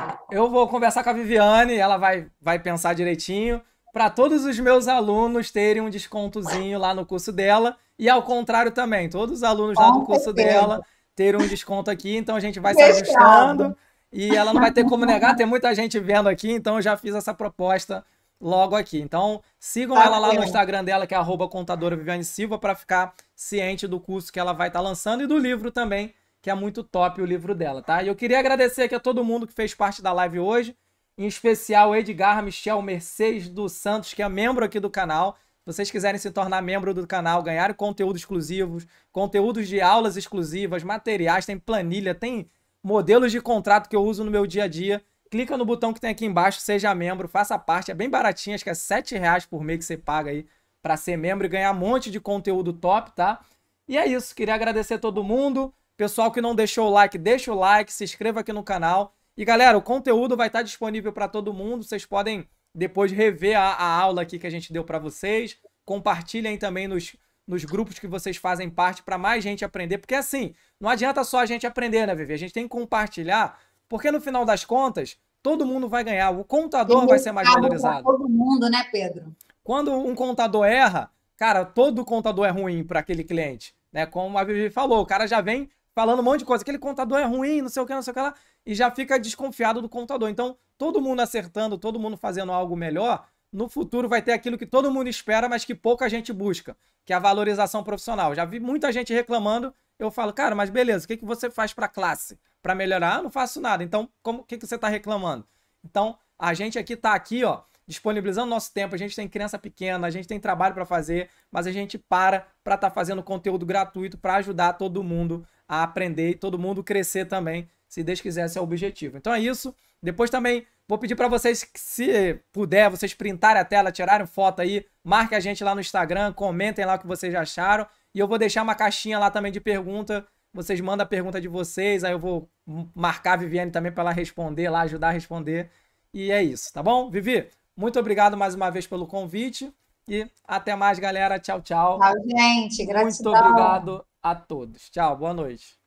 Eu vou conversar com a Viviane, ela vai, vai pensar direitinho, para todos os meus alunos terem um descontozinho lá no curso dela, e ao contrário também, todos os alunos lá do Com curso certeza. dela terem um desconto aqui, então a gente vai se Fechado. ajustando, e ela não vai ter como negar, tem muita gente vendo aqui, então eu já fiz essa proposta logo aqui. Então sigam Tá ela lá no certo. Instagram dela, que é arroba contadora Viviane Silva, para ficar ciente do curso que ela vai estar lançando e do livro também, que é muito top o livro dela, tá? E eu queria agradecer aqui a todo mundo que fez parte da live hoje, em especial Edgar, Michel, Mercedes dos Santos, que é membro aqui do canal. Se vocês quiserem se tornar membro do canal, ganhar conteúdos exclusivos, conteúdos de aulas exclusivas, materiais, tem planilha, tem modelos de contrato que eu uso no meu dia a dia, clica no botão que tem aqui embaixo, seja membro, faça parte, é bem baratinho, acho que é sete reais por mês que você paga aí para ser membro e ganhar um monte de conteúdo top, tá? E é isso, queria agradecer a todo mundo. Pessoal que não deixou o like, deixa o like, se inscreva aqui no canal. E galera, o conteúdo vai estar disponível para todo mundo. Vocês podem depois rever a, a aula aqui que a gente deu para vocês. Compartilhem também nos, nos grupos que vocês fazem parte para mais gente aprender. Porque assim, não adianta só a gente aprender, né, Vivi? A gente tem que compartilhar, porque no final das contas, todo mundo vai ganhar. O contador vai ser mais valorizado. Para todo mundo, né, Pedro? Quando um contador erra, cara, todo contador é ruim para aquele cliente. Né? Como a Vivi falou, o cara já vem falando um monte de coisa. Aquele contador é ruim, não sei o que, não sei o que lá, e já fica desconfiado do contador. Então, todo mundo acertando, todo mundo fazendo algo melhor, no futuro vai ter aquilo que todo mundo espera, mas que pouca gente busca, que é a valorização profissional. Já vi muita gente reclamando, eu falo, cara, mas beleza, o que, que você faz para a classe? Para melhorar? Ah, não faço nada. Então, o que, que você está reclamando? Então, a gente aqui está aqui, ó, disponibilizando nosso tempo, a gente tem criança pequena, a gente tem trabalho para fazer, mas a gente para para estar tá fazendo conteúdo gratuito para ajudar todo mundo a aprender e todo mundo crescer também, se Deus quiser, esse é o objetivo. Então é isso. Depois também vou pedir para vocês que, se puder, vocês printarem a tela, tirarem foto aí, marquem a gente lá no Instagram, comentem lá o que vocês acharam, e eu vou deixar uma caixinha lá também de pergunta, vocês mandam a pergunta de vocês, aí eu vou marcar a Viviane também para ela responder lá, ajudar a responder, e é isso, tá bom? Vivi, muito obrigado mais uma vez pelo convite, e até mais, galera. Tchau, tchau. Tchau, gente. Gratidão. Muito obrigado a todos. Tchau, boa noite.